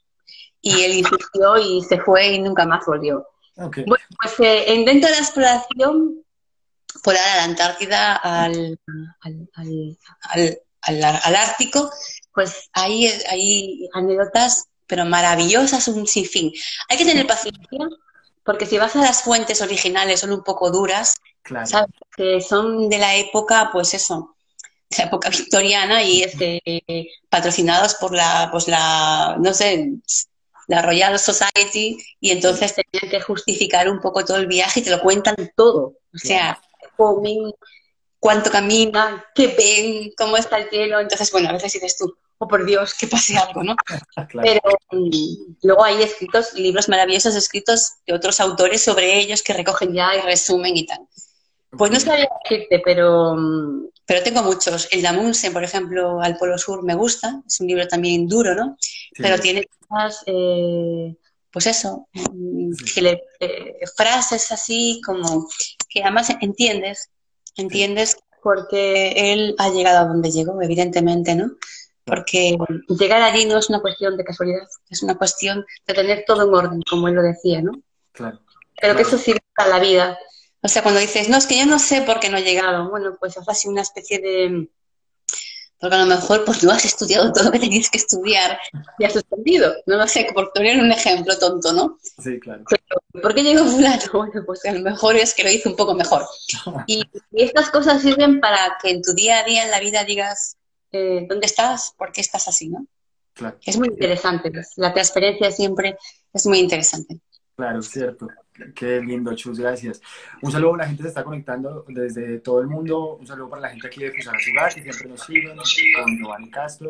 y él insistió y se fue y nunca más volvió. Okay. Bueno, pues eh, dentro de la exploración polar a la Antártida, al, al, al, al, al, al Ártico, pues hay, hay anécdotas pero maravillosas, un sinfín. Hay que tener paciencia, porque si vas a las fuentes originales son un poco duras, claro. ¿Sabes? Que son de la época, pues eso, de la época victoriana y este, eh, patrocinados por la, pues la, no sé, la Royal Society, y entonces tenían que justificar un poco todo el viaje y te lo cuentan todo. O sea, comen, cuánto caminan, qué ven, cómo está el cielo. Entonces, bueno, a veces dices tú, oh por Dios, que pase algo, ¿no? Claro. Pero um, luego hay escritos, libros maravillosos escritos de otros autores sobre ellos que recogen ya y resumen y tal. Pues no sabía decirte, pero, pero tengo muchos. El de Amundsen, por ejemplo, al Polo Sur me gusta, es un libro también duro, ¿no? Sí. Pero tiene cosas, eh, pues eso, sí. que le, eh, frases así como que además entiendes, entiendes sí. Porque él ha llegado a donde llegó, evidentemente, ¿no? Porque llegar allí no es una cuestión de casualidad, es una cuestión de tener todo en orden, como él lo decía, ¿no? Claro. Pero claro. que eso sirve para la vida. O sea, cuando dices, no, es que yo no sé por qué no he llegado, bueno, pues haz así una especie de... Porque a lo mejor pues no has estudiado todo lo que tenías que estudiar y has suspendido. No lo sé, por poner un ejemplo tonto, ¿no? Sí, claro. Pero, ¿por qué llegó fulano? Bueno, pues a lo mejor es que lo hizo un poco mejor. Y, y estas cosas sirven para que en tu día a día en la vida digas, eh, ¿dónde estás? ¿Por qué estás así, no? Claro. Es muy interesante. La transferencia siempre es muy interesante. Claro, cierto. Qué lindo, Chus, gracias. Un saludo, la gente se está conectando desde todo el mundo. Un saludo para la gente aquí de Fusagasugá, que siempre nos siguen, con Giovanni Castro.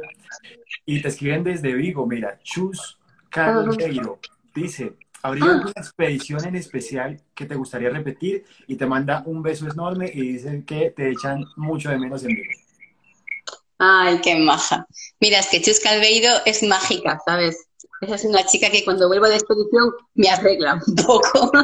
Y te escriben desde Vigo, mira, Chus Caldeiro dice, ¿habría alguna expedición en especial que te gustaría repetir? Y te manda un beso enorme y dice que te echan mucho de menos en Vigo. Ay, qué maja. Mira, es que Chus Caldeiro es mágica, ¿sabes? Esa es una chica que cuando vuelvo de expedición me arregla un poco.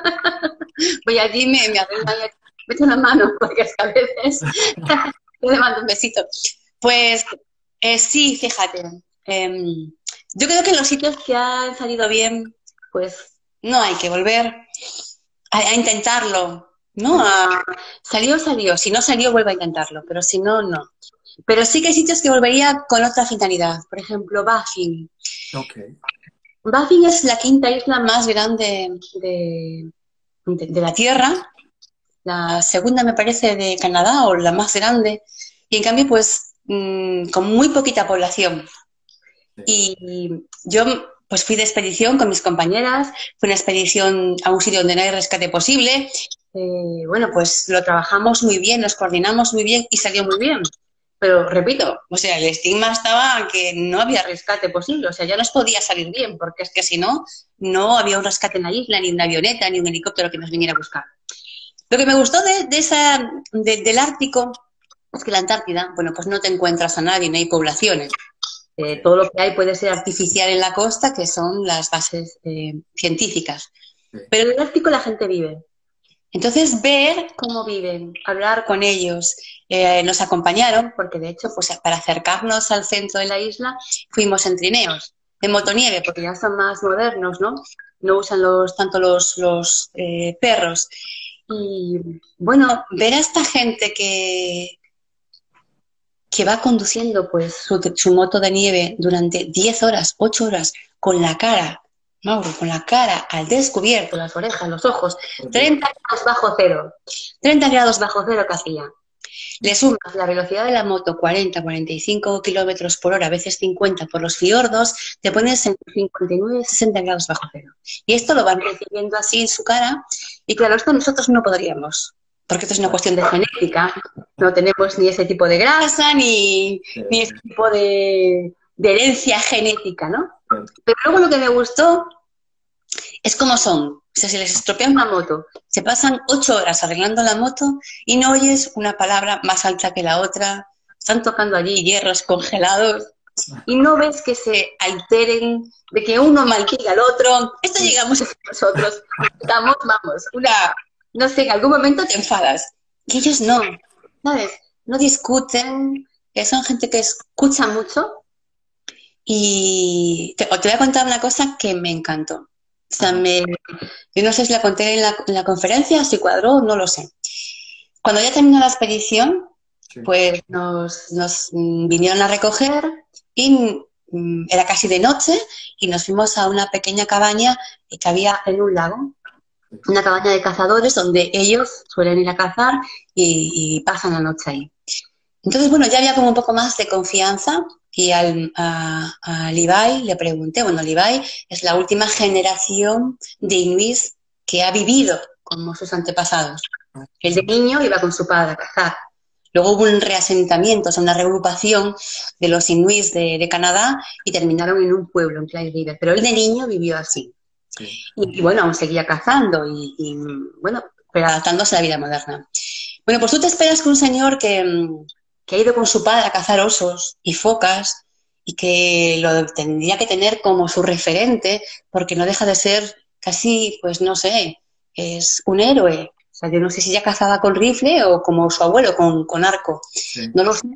Voy allí, me, me arregla, me echa la mano, porque es que a veces le mando un besito. Pues eh, sí, fíjate. Eh, yo creo que en los sitios que han salido bien, pues no hay que volver a, a intentarlo, ¿no? A, salió, salió. Si no salió, vuelvo a intentarlo, pero si no, no. Pero sí que hay sitios que volvería con otra finalidad. Por ejemplo, Baffin. Okay. Baffin es la quinta isla más grande de, de, de la Tierra. La segunda, me parece, de Canadá, o la más grande. Y en cambio, pues, mmm, con muy poquita población. Sí. Y yo, pues, fui de expedición con mis compañeras. Fui una expedición a un sitio donde no hay rescate posible. Eh, bueno, pues lo trabajamos muy bien, nos coordinamos muy bien y salió muy bien. Pero, repito, o sea, el estigma estaba que no había rescate posible, o sea, ya nos podía salir bien, porque es que si no, no había un rescate en la isla, ni una avioneta, ni un helicóptero que nos viniera a buscar. Lo que me gustó de, de esa, de, del Ártico es que la Antártida, bueno, pues no te encuentras a nadie, no hay poblaciones. Eh, todo lo que hay puede ser artificial en la costa, que son las bases eh, científicas. Pero en el Ártico la gente vive. Entonces, ver cómo viven, hablar con ellos, eh, nos acompañaron, porque de hecho, pues para acercarnos al centro de la isla, fuimos en trineos, en motonieve, porque ya son más modernos, ¿no? No usan los, tanto los, los eh, perros. Y bueno, ver a esta gente que, que va conduciendo pues su, su moto de nieve durante diez horas, ocho horas, con la cara, Mauro, con la cara al descubierto, las orejas, los ojos, treinta grados bajo cero, treinta grados bajo cero que hacía. Le sumas la velocidad de la moto, cuarenta, cuarenta y cinco kilómetros por hora, a veces cincuenta por los fiordos, te pones en cincuenta y nueve, sesenta grados bajo cero. Y esto lo van recibiendo así en su cara, y claro, esto nosotros no podríamos, porque esto es una cuestión de genética, no tenemos ni ese tipo de grasa, ni, ni ese tipo de, de herencia genética, ¿no? Pero luego lo que me gustó es cómo son. O sea, si les estropea una moto, se pasan ocho horas arreglando la moto y no oyes una palabra más alta que la otra. Están tocando allí hierros congelados y no ves que se alteren, de que uno maldiga al otro. Esto llegamos a nosotros. Estamos, vamos, una, no sé, en algún momento te enfadas. Y ellos no, ¿sabes? No discuten, que son gente que escucha mucho. Y te, te voy a contar una cosa que me encantó. O sea, me, yo no sé si la conté en la, en la conferencia, si cuadró, no lo sé. Cuando ya terminó la expedición, sí. pues nos, nos vinieron a recoger y mm, era casi de noche y nos fuimos a una pequeña cabaña que había en un lago, una cabaña de cazadores donde ellos suelen ir a cazar y, y pasan la noche ahí. Entonces, bueno, ya había como un poco más de confianza y al, a, a Levi le pregunté, bueno, Levi es la última generación de inuits que ha vivido como sus antepasados. El de niño iba con su padre a cazar. Luego hubo un reasentamiento, o sea, una reagrupación de los inuits de, de Canadá y terminaron en un pueblo, en Clyde River. Pero el de niño vivió así. Sí. Y, y bueno, aún seguía cazando y, y, bueno, pero adaptándose a la vida moderna. Bueno, pues tú te esperas que un señor que... que ha ido con su padre a cazar osos y focas y que lo tendría que tener como su referente porque no deja de ser casi, pues no sé, es un héroe. O sea, yo no sé si ya cazaba con rifle o como su abuelo, con, con arco. Sí. No lo sé.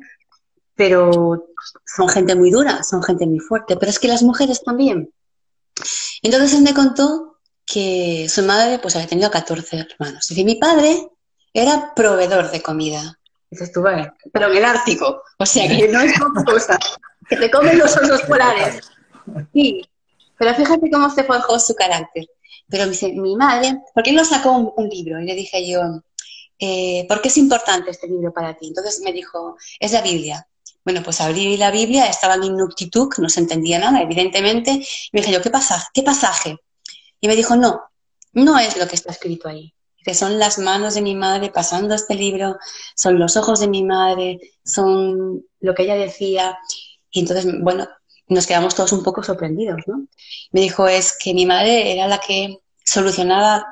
Pero son gente muy dura, son gente muy fuerte. Pero es que las mujeres también. Entonces él me contó que su madre pues había tenido catorce hermanos. Y que mi padre era proveedor de comida. Dices tú, vale, pero en el Ártico, o sea que no es poca cosa, que te comen los osos polares. Sí, pero fíjate cómo se forjó su carácter. Pero dice, mi madre, porque él nos sacó un, un libro y le dije yo, eh, ¿por qué es importante este libro para ti? Entonces me dijo, es la Biblia. Bueno, pues abrí la Biblia, estaba en Inuktitut, no se entendía nada, evidentemente, y me dije yo, ¿qué pasaje? ¿Qué pasaje? Y me dijo, no, no es lo que está escrito ahí. Que son las manos de mi madre pasando este libro, son los ojos de mi madre, son lo que ella decía. Y entonces, bueno, nos quedamos todos un poco sorprendidos, ¿no? Me dijo, es que mi madre era la que solucionaba,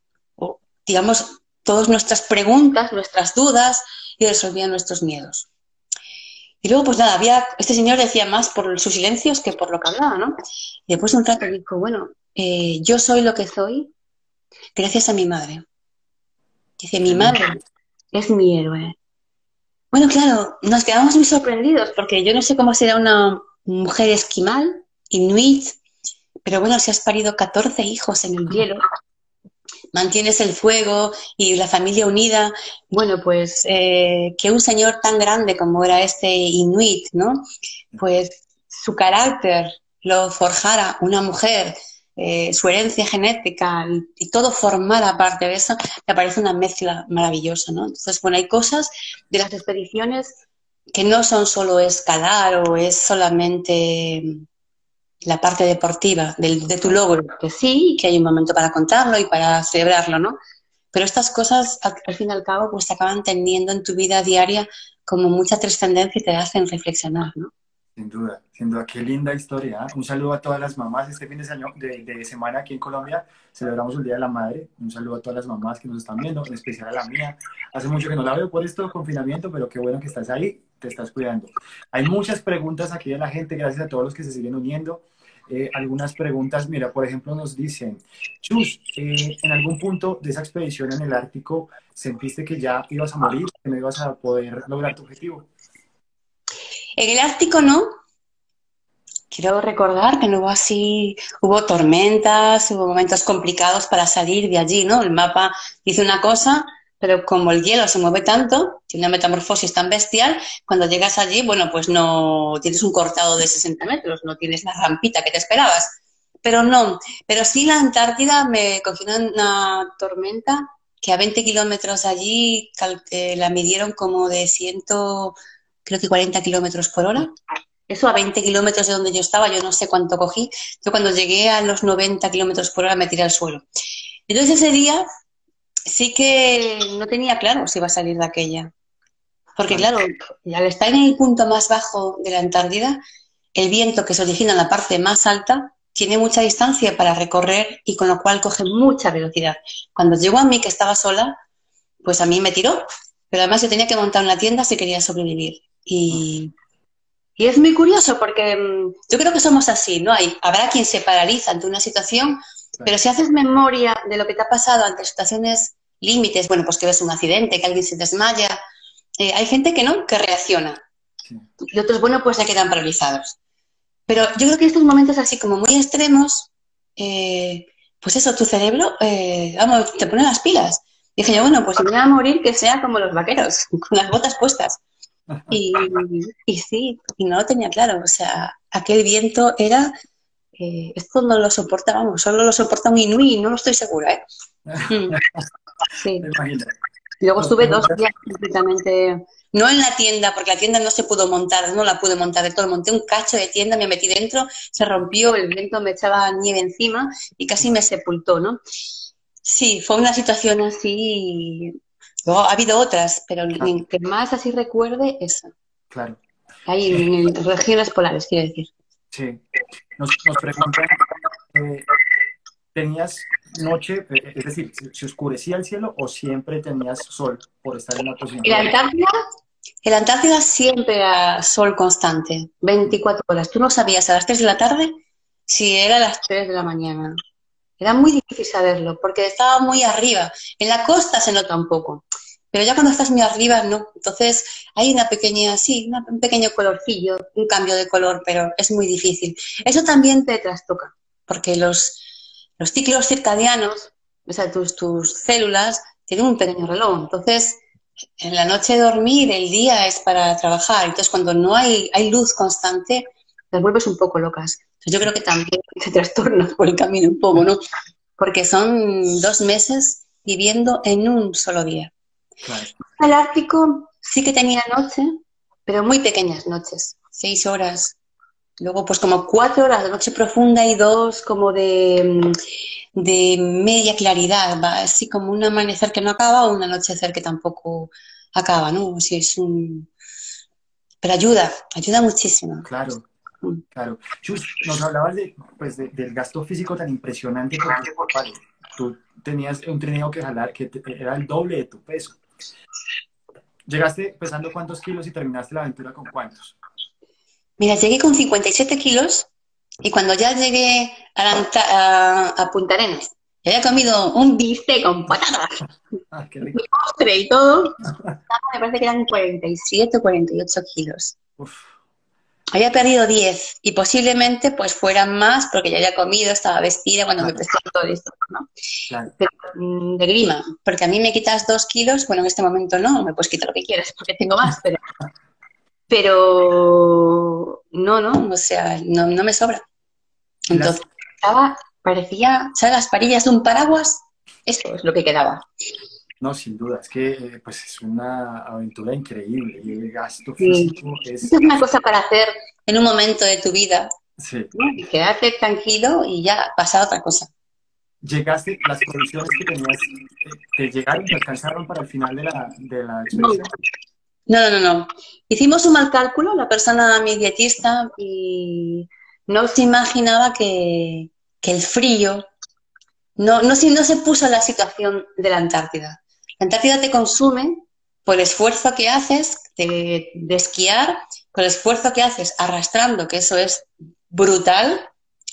digamos, todas nuestras preguntas, nuestras dudas y resolvía nuestros miedos. Y luego, pues nada, había, este señor decía más por sus silencios que por lo que hablaba, ¿no? Y después de un rato dijo, bueno, eh, yo soy lo que soy gracias a mi madre. Dice, mi madre es mi héroe. Bueno, claro, nos quedamos muy sorprendidos porque yo no sé cómo será una mujer esquimal, inuit, pero bueno, si has parido catorce hijos en el hielo, mantienes el fuego y la familia unida, bueno, pues eh, que un señor tan grande como era este inuit, ¿no? Pues su carácter lo forjara una mujer, Eh, su herencia genética y todo formara parte de eso, me parece una mezcla maravillosa, ¿no? Entonces, bueno, hay cosas de las expediciones que no son solo escalar o es solamente la parte deportiva de, de tu logro, que sí, que hay un momento para contarlo y para celebrarlo, ¿no? Pero estas cosas, al, al fin y al cabo, pues te acaban teniendo en tu vida diaria como mucha trascendencia y te hacen reflexionar, ¿no? Sin duda, sin duda, qué linda historia, ¿eh? Un saludo a todas las mamás. Este fin de, año, de, de semana aquí en Colombia celebramos el Día de la Madre. Un saludo a todas las mamás que nos están viendo, en especial a la mía. Hace mucho que no la veo por esto confinamiento, pero qué bueno que estás ahí, te estás cuidando. Hay muchas preguntas aquí de la gente, gracias a todos los que se siguen uniendo. eh, algunas preguntas. Mira, por ejemplo, nos dicen, Chus, eh, ¿en algún punto de esa expedición en el Ártico sentiste que ya ibas a morir, que no ibas a poder lograr tu objetivo? En el Ártico no. Quiero recordar que no hubo así, hubo tormentas, hubo momentos complicados para salir de allí, ¿no? El mapa dice una cosa, pero como el hielo se mueve tanto, tiene una metamorfosis tan bestial, cuando llegas allí, bueno, pues no tienes un cortado de sesenta metros, no tienes la rampita que te esperabas. Pero no, pero sí la Antártida me cogió una, una tormenta que a veinte kilómetros allí eh, la midieron como de ciento, creo que cuarenta kilómetros por hora. Eso a veinte kilómetros de donde yo estaba, yo no sé cuánto cogí. Yo cuando llegué a los noventa kilómetros por hora me tiré al suelo. Entonces ese día sí que no tenía claro si iba a salir de aquella. Porque claro, al estar en el punto más bajo de la Antártida, el viento que se origina en la parte más alta tiene mucha distancia para recorrer y con lo cual coge mucha velocidad. Cuando llegó a mí, que estaba sola, pues a mí me tiró. Pero además yo tenía que montar una tienda si quería sobrevivir. Y... Y es muy curioso porque mmm, yo creo que somos así, ¿no? Hay, habrá quien se paraliza ante una situación, claro. Pero si haces memoria de lo que te ha pasado ante situaciones límites, bueno, pues que ves un accidente, que alguien se desmaya, eh, hay gente que no, que reacciona. Sí. Y otros, bueno, pues se quedan paralizados. Pero yo creo que en estos momentos así como muy extremos, eh, pues eso, tu cerebro, eh, vamos, te pone las pilas. Dije yo, bueno, pues si me voy a morir, que sea como los vaqueros, con las botas puestas. Y, y sí, y no lo tenía claro, o sea, aquel viento era, eh, esto no lo soportábamos, solo lo soporta un inuí, no lo estoy segura, ¿eh? Sí. Y luego estuve dos días completamente, no en la tienda, porque la tienda no se pudo montar, no la pude montar de todo, monté un cacho de tienda, me metí dentro, se rompió, el viento me echaba nieve encima y casi me sepultó, ¿no? Sí, fue una situación así. Luego ha habido otras, pero claro. Que más así recuerde esa. Claro. Ahí en, en regiones polares, quiero decir. Sí. Nos, nos preguntan, eh, ¿tenías noche, eh, es decir, se oscurecía el cielo o siempre tenías sol por estar en la posición? En la Antártida, en la Antártida siempre era sol constante, veinticuatro horas. Tú no sabías a las tres de la tarde si era a las tres de la mañana. Era muy difícil saberlo, porque estaba muy arriba. En la costa se nota un poco, pero ya cuando estás muy arriba, no. Entonces hay una pequeña, sí, una, un pequeño colorcillo, un cambio de color, pero es muy difícil. Eso también te trastoca, porque los, los ciclos circadianos, o sea, tus, tus células, tienen un pequeño reloj. Entonces, en la noche dormir, el día es para trabajar. Entonces, cuando no hay, hay luz constante, te vuelves un poco locas. Yo creo que también te trastorna por el camino un poco, ¿no? Porque son dos meses viviendo en un solo día. Claro. El Ártico sí que tenía noche, pero muy pequeñas noches, seis horas. Luego, pues como cuatro horas de noche profunda y dos como de, de media claridad, ¿va? Así como un amanecer que no acaba o un anochecer que tampoco acaba, ¿no? Si es un... Pero ayuda, ayuda muchísimo. Claro. Claro. Chus, nos hablabas de, pues, de, del gasto físico tan impresionante porque vale, tú tenías un trineo que jalar que te, era el doble de tu peso. ¿Llegaste pesando cuántos kilos y terminaste la aventura con cuántos? Mira, llegué con cincuenta y siete kilos y cuando ya llegué a, la, a, a Punta Arenas, yo había comido un bistec con patatas, ah, qué rico. Y postre y todo, me parece que eran cuarenta y siete o cuarenta y ocho kilos. Uf. Había perdido diez y posiblemente pues fueran más porque ya había comido, estaba vestida cuando claro. Me pesé todo esto, ¿no? Claro. Pero, de grima, porque a mí me quitas dos kilos, bueno, en este momento no, me puedes quitar lo que quieras porque tengo más, pero, pero no, no, o sea, no, no me sobra. Entonces, estaba, parecía, ¿sabes las parillas de un paraguas? Eso es lo que quedaba. No, sin duda, es que pues, es una aventura increíble y el gasto físico sí. es... Es una cosa para hacer en un momento de tu vida. Sí. ¿No? Y quedarte tranquilo y ya pasar otra cosa. ¿Llegaste, las provisiones que tenías, te llegaron, te alcanzaron para el final de la, de la expedición? No, no, no, no. Hicimos un mal cálculo, la persona, mi dietista, y no se imaginaba que, que el frío, no, no, no se puso en la situación de la Antártida. La Antártida te consume por el esfuerzo que haces de, de esquiar, por el esfuerzo que haces arrastrando, que eso es brutal,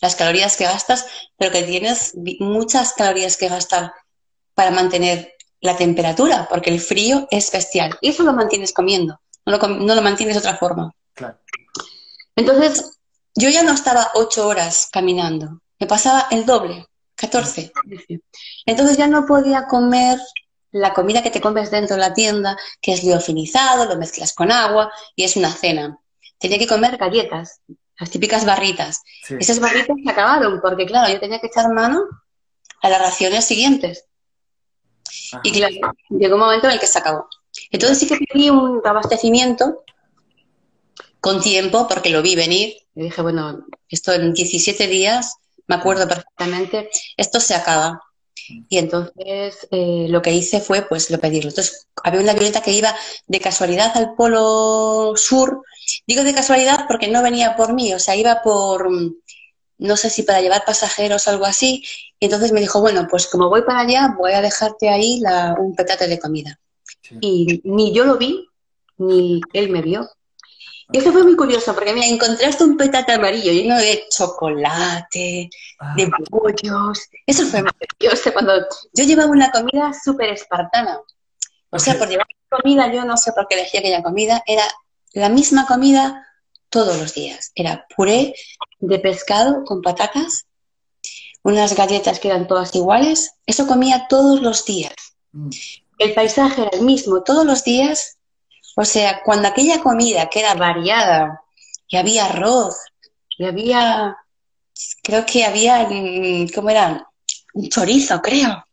las calorías que gastas, pero que tienes muchas calorías que gastar para mantener la temperatura, porque el frío es bestial. Y eso lo mantienes comiendo, no lo, no lo mantienes de otra forma. Claro. Entonces, yo ya no estaba ocho horas caminando, me pasaba el doble, catorce. Entonces ya no podía comer la comida que te comes dentro de la tienda, que es liofilizado, lo mezclas con agua y es una cena. Tenía que comer galletas, las típicas barritas. Sí. Esas barritas se acabaron porque, claro, yo tenía que echar mano a las raciones siguientes. Ajá. Y claro, llegó un momento en el que se acabó. Entonces sí que pedí un abastecimiento con tiempo porque lo vi venir. Y dije, bueno, esto en diecisiete días, me acuerdo perfectamente, esto se acaba. Y entonces eh, lo que hice fue pues lo pedirlo. Entonces había una avioneta que iba de casualidad al Polo Sur. Digo de casualidad porque no venía por mí, o sea, iba por, no sé si para llevar pasajeros o algo así. Y entonces me dijo, bueno, pues como voy para allá, voy a dejarte ahí la, un petate de comida. Sí. Y ni yo lo vi, ni él me vio. Y eso fue muy curioso, porque mira, encontraste un petate amarillo lleno de chocolate, ah. de pollos. Eso fue maravilloso. Cuando yo llevaba una comida súper espartana. O sea, por llevar comida, yo no sé por qué elegí aquella comida, era la misma comida todos los días. Era puré de pescado con patatas, unas galletas que eran todas iguales. Eso comía todos los días. Mm. El paisaje era el mismo todos los días. O sea, cuando aquella comida que era variada, y había arroz, y había, creo que había, ¿cómo era? Un chorizo, creo.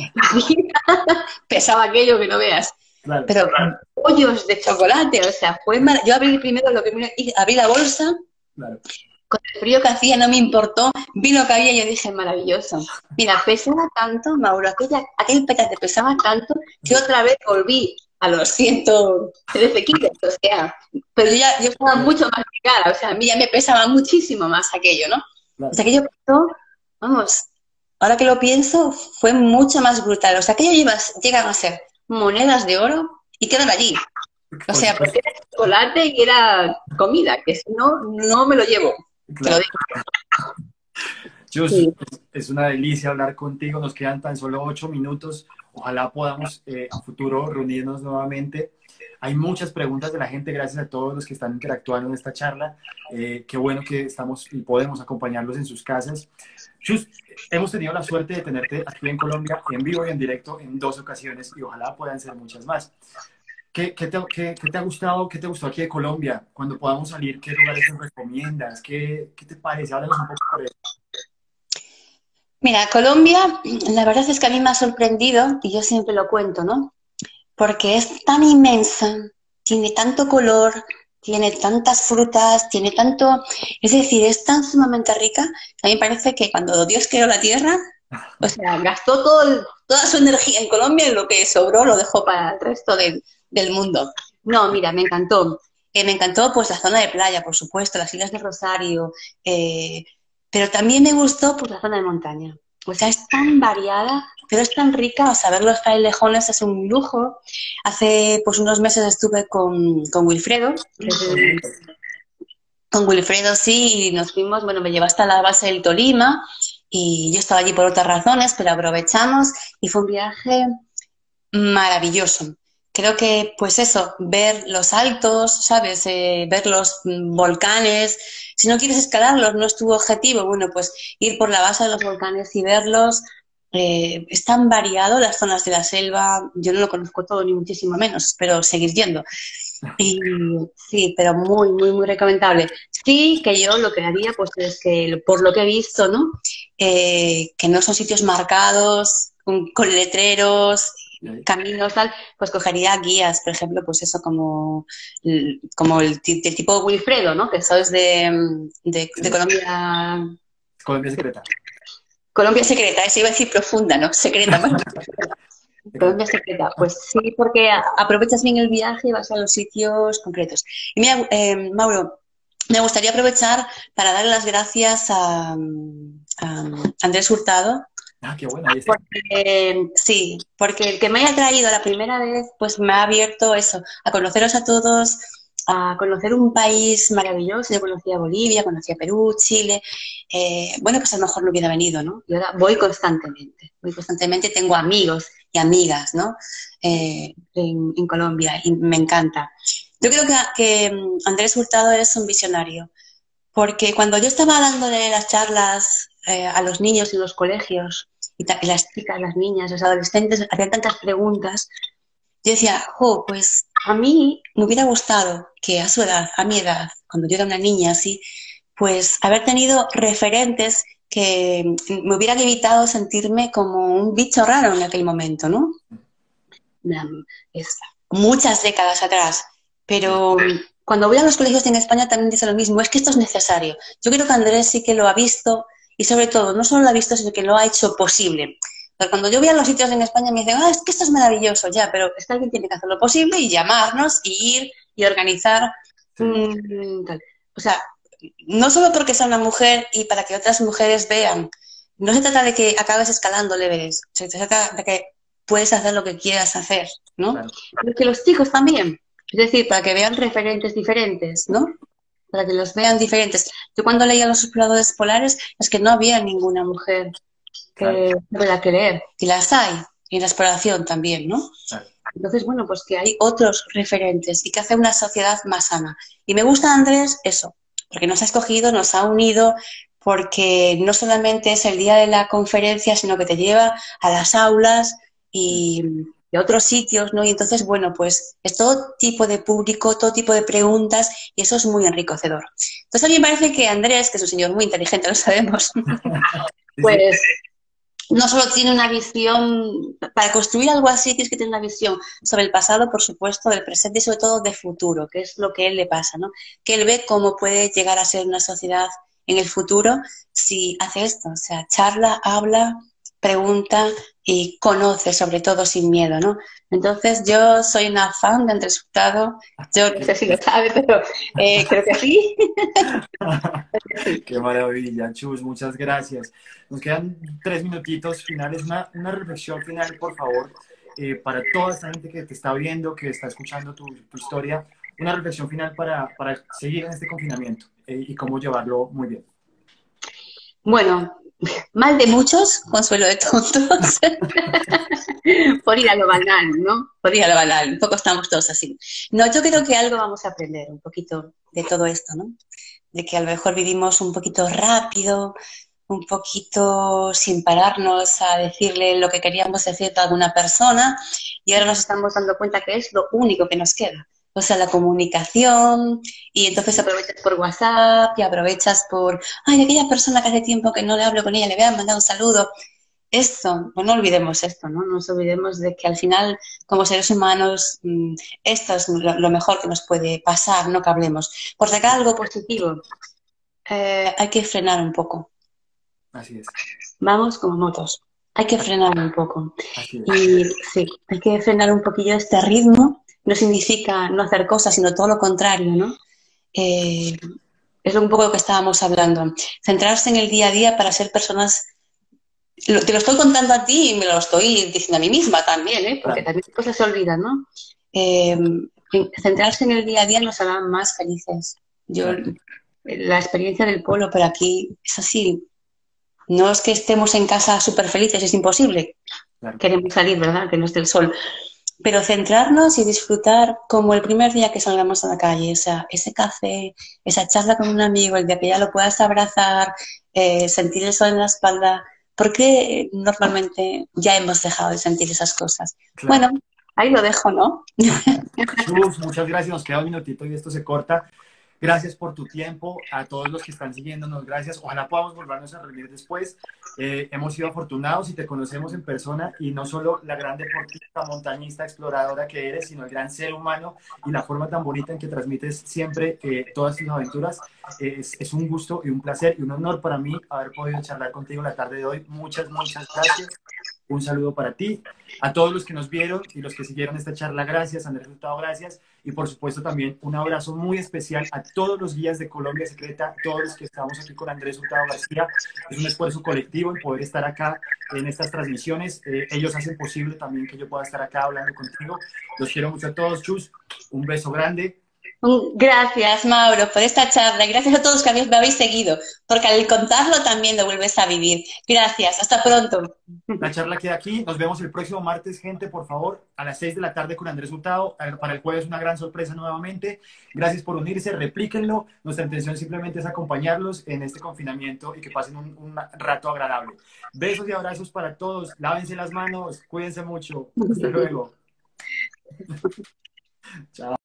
Pesaba aquello que no veas. Claro, pero claro. Pollos de chocolate, o sea, fue mar... Yo abrí primero lo que hice, abrí la bolsa, claro. Con el frío que hacía no me importó, vi lo que había y yo dije, maravilloso. Mira, pesaba tanto, Mauro, aquella, aquel petate pesaba tanto que otra vez volví a los ciento trece kilos, o sea, pero yo ya yo estaba mucho más ligada, o sea, a mí ya me pesaba muchísimo más aquello, ¿no? Claro. O sea, aquello pesó, vamos, ahora que lo pienso, fue mucho más brutal, o sea, aquello llevas, llegan a ser monedas de oro y quedan allí. O sea, porque era chocolate y era comida, que si no, no me lo llevo. Claro. Te lo digo. Just, sí. Es una delicia hablar contigo, nos quedan tan solo ocho minutos. Ojalá podamos eh, a futuro reunirnos nuevamente. Hay muchas preguntas de la gente, gracias a todos los que están interactuando en esta charla. Eh, qué bueno que estamos y podemos acompañarlos en sus casas. Just, hemos tenido la suerte de tenerte aquí en Colombia, en vivo y en directo, en dos ocasiones, y ojalá puedan ser muchas más. ¿Qué, qué, te, qué, ¿Qué te ha gustado? ¿Qué te gustó aquí de Colombia? Cuando podamos salir, ¿qué lugares nos recomiendas? ¿Qué, qué te parece? Háblanos un poco por eso. Mira, Colombia, la verdad es que a mí me ha sorprendido, y yo siempre lo cuento, ¿no? Porque es tan inmensa, tiene tanto color, tiene tantas frutas, tiene tanto... Es decir, es tan sumamente rica que a mí me parece que cuando Dios creó la tierra, o sea, gastó todo el, toda su energía en Colombia y lo que sobró lo dejó para el resto del, del mundo. No, mira, me encantó. Eh, me encantó pues la zona de playa, por supuesto, las Islas de Rosario... Eh, pero también me gustó pues, la zona de montaña. O sea, es tan variada, pero es tan rica. O sea, ver los frailejones es un lujo. Hace pues unos meses estuve con, con Wilfredo. Eh, con Wilfredo, sí, y nos fuimos, bueno, me llevó hasta la base del Tolima y yo estaba allí por otras razones, pero aprovechamos y fue un viaje maravilloso. Creo que, pues eso, ver los altos, ¿sabes? Eh, ver los volcanes. Si no quieres escalarlos, no es tu objetivo, bueno, pues ir por la base de los volcanes y verlos. Eh, es tan variado las zonas de la selva. Yo no lo conozco todo, ni muchísimo menos, espero seguir yendo. Y sí, pero muy, muy, muy recomendable. Sí, que yo lo que haría, pues es que, por lo que he visto, ¿no? Eh, que no son sitios marcados, con, con letreros, caminos, tal, pues cogería guías, por ejemplo, pues eso como, como el, el tipo Wilfredo, ¿no? Que eso es de, de, de Colombia... Colombia secreta. Colombia secreta, eso iba a decir profunda, ¿no? Secreta, más Colombia secreta, pues sí, porque aprovechas bien el viaje y vas a los sitios concretos. Y mira, eh, Mauro, me gustaría aprovechar para dar las gracias a, a Andrés Hurtado. Ah, qué buena. Porque, sí, porque el que me haya traído la primera vez, pues me ha abierto eso, a conoceros a todos, a conocer un país maravilloso. Yo conocía Bolivia, conocía Perú, Chile. Eh, bueno, pues a lo mejor no hubiera venido, ¿no? Y ahora voy constantemente, voy constantemente, tengo amigos y amigas, ¿no? Eh, en, en Colombia y me encanta. Yo creo que, que mm, Andrés Hurtado es un visionario, porque cuando yo estaba dándole las charlas eh, a los niños en los colegios, y, y las chicas, las niñas, los adolescentes hacían tantas preguntas, yo decía, jo, pues a mí me hubiera gustado que a su edad, a mi edad, cuando yo era una niña así, pues haber tenido referentes que me hubieran evitado sentirme como un bicho raro en aquel momento, ¿no? Es muchas décadas atrás, pero cuando voy a los colegios en España también dice lo mismo, es que esto es necesario. Yo creo que Andrés sí que lo ha visto y sobre todo, no solo lo ha visto, sino que lo ha hecho posible. Pero cuando yo voy a los sitios en España me dicen, ah, es que esto es maravilloso, ya, pero es que alguien tiene que hacer lo posible y llamarnos y ir y organizar. Sí. Mmm, tal. O sea, no solo porque sea una mujer y para que otras mujeres vean, no se trata de que acabes escalando el Everest, se trata de que puedes hacer lo que quieras hacer, ¿no? Claro. Pero que los chicos también, es decir, para que vean referentes diferentes, ¿no? Para que los vean diferentes. Yo cuando leía Los exploradores polares es que no había ninguna mujer que tuviera que leer, y las hay, y en la exploración también, ¿no? Claro. Entonces, bueno, pues que hay otros referentes y que hace una sociedad más sana. Y me gusta, Andrés, eso, porque nos ha escogido, nos ha unido, porque no solamente es el día de la conferencia, sino que te lleva a las aulas y, y a otros sitios, ¿no? Y entonces, bueno, pues es todo tipo de público, todo tipo de preguntas, y eso es muy enriquecedor. Entonces, a mí me parece que Andrés, que es un señor muy inteligente, lo sabemos, pues no solo tiene una visión, para construir algo así tienes que tener una visión sobre el pasado, por supuesto, del presente y sobre todo de futuro, que es lo que a él le pasa, ¿no? Que él ve cómo puede llegar a ser una sociedad en el futuro si hace esto, o sea, charla, habla, pregunta y conoce, sobre todo sin miedo, ¿no? Entonces yo soy una fan de Andrés Hurtado, yo no sé si lo sabe, pero eh, creo que sí. Qué maravilla, Chus, muchas gracias. Nos quedan tres minutitos finales, una, una reflexión final, por favor, eh, para toda esta gente que te está viendo, que está escuchando tu, tu historia, una reflexión final para, para seguir en este confinamiento eh, y cómo llevarlo muy bien. Bueno, mal de muchos, consuelo de tontos, por ir a lo banal, ¿no? Por ir a lo banal, un poco estamos todos así. No, yo creo que algo vamos a aprender un poquito de todo esto, ¿no? De que a lo mejor vivimos un poquito rápido, un poquito sin pararnos a decirle lo que queríamos decir a alguna persona y ahora nos estamos dando cuenta que es lo único que nos queda. O sea, la comunicación, y entonces aprovechas por WhatsApp y aprovechas por, ay, aquella persona que hace tiempo que no le hablo con ella, le voy a mandar un saludo. Esto, pues no olvidemos esto, ¿no? No nos olvidemos de que al final, como seres humanos, esto es lo, lo mejor que nos puede pasar, no que hablemos. Por sacar algo positivo, eh, hay que frenar un poco. Así es. Vamos como motos. Hay que frenar un poco. Así es. Y sí, hay que frenar un poquillo este ritmo. No significa no hacer cosas, sino todo lo contrario, ¿no? Eh, es un poco lo que estábamos hablando. Centrarse en el día a día para ser personas... Lo, te lo estoy contando a ti y me lo estoy diciendo a mí misma también, ¿eh? Porque también cosas se olvidan, ¿no? Eh, centrarse en el día a día nos hará más felices. Yo, claro. La experiencia del pueblo por aquí es así. No es que estemos en casa súper felices, es imposible. Claro. Queremos salir, ¿verdad? Que no esté el sol. Pero centrarnos y disfrutar como el primer día que salgamos a la calle, o sea, ese café, esa charla con un amigo, el día que ya lo puedas abrazar, eh, sentir el sol en la espalda, porque normalmente ya hemos dejado de sentir esas cosas. Claro. Bueno, ahí lo dejo, ¿no? Uf, muchas gracias, nos queda un minutito y esto se corta. Gracias por tu tiempo, a todos los que están siguiéndonos, gracias. Ojalá podamos volvernos a reunir después. Eh, hemos sido afortunados y te conocemos en persona y no solo la gran deportista, montañista, exploradora que eres, sino el gran ser humano y la forma tan bonita en que transmites siempre eh, todas tus aventuras. Eh, es, es un gusto y un placer y un honor para mí haber podido charlar contigo la tarde de hoy. Muchas, muchas gracias. Un saludo para ti, a todos los que nos vieron y los que siguieron esta charla, gracias, Andrés Hurtado, gracias, y por supuesto también un abrazo muy especial a todos los guías de Colombia Secreta, todos los que estamos aquí con Andrés Hurtado García. Es un esfuerzo colectivo el poder estar acá en estas transmisiones, eh, ellos hacen posible también que yo pueda estar acá hablando contigo. Los quiero mucho a todos, Chus, un beso grande, Un- Gracias, Mauro, por esta charla. Y gracias a todos que habéis- me habéis seguido, porque al contarlo también lo vuelves a vivir. Gracias, hasta pronto. La charla queda aquí. Nos vemos el próximo martes, gente, por favor, a las seis de la tarde con Andrés Hurtado. Para el jueves una gran sorpresa nuevamente. Gracias por unirse, replíquenlo. Nuestra intención simplemente es acompañarlos en este confinamiento y que pasen un, un rato agradable. Besos y abrazos para todos. Lávense las manos, cuídense mucho. Hasta luego. Chao.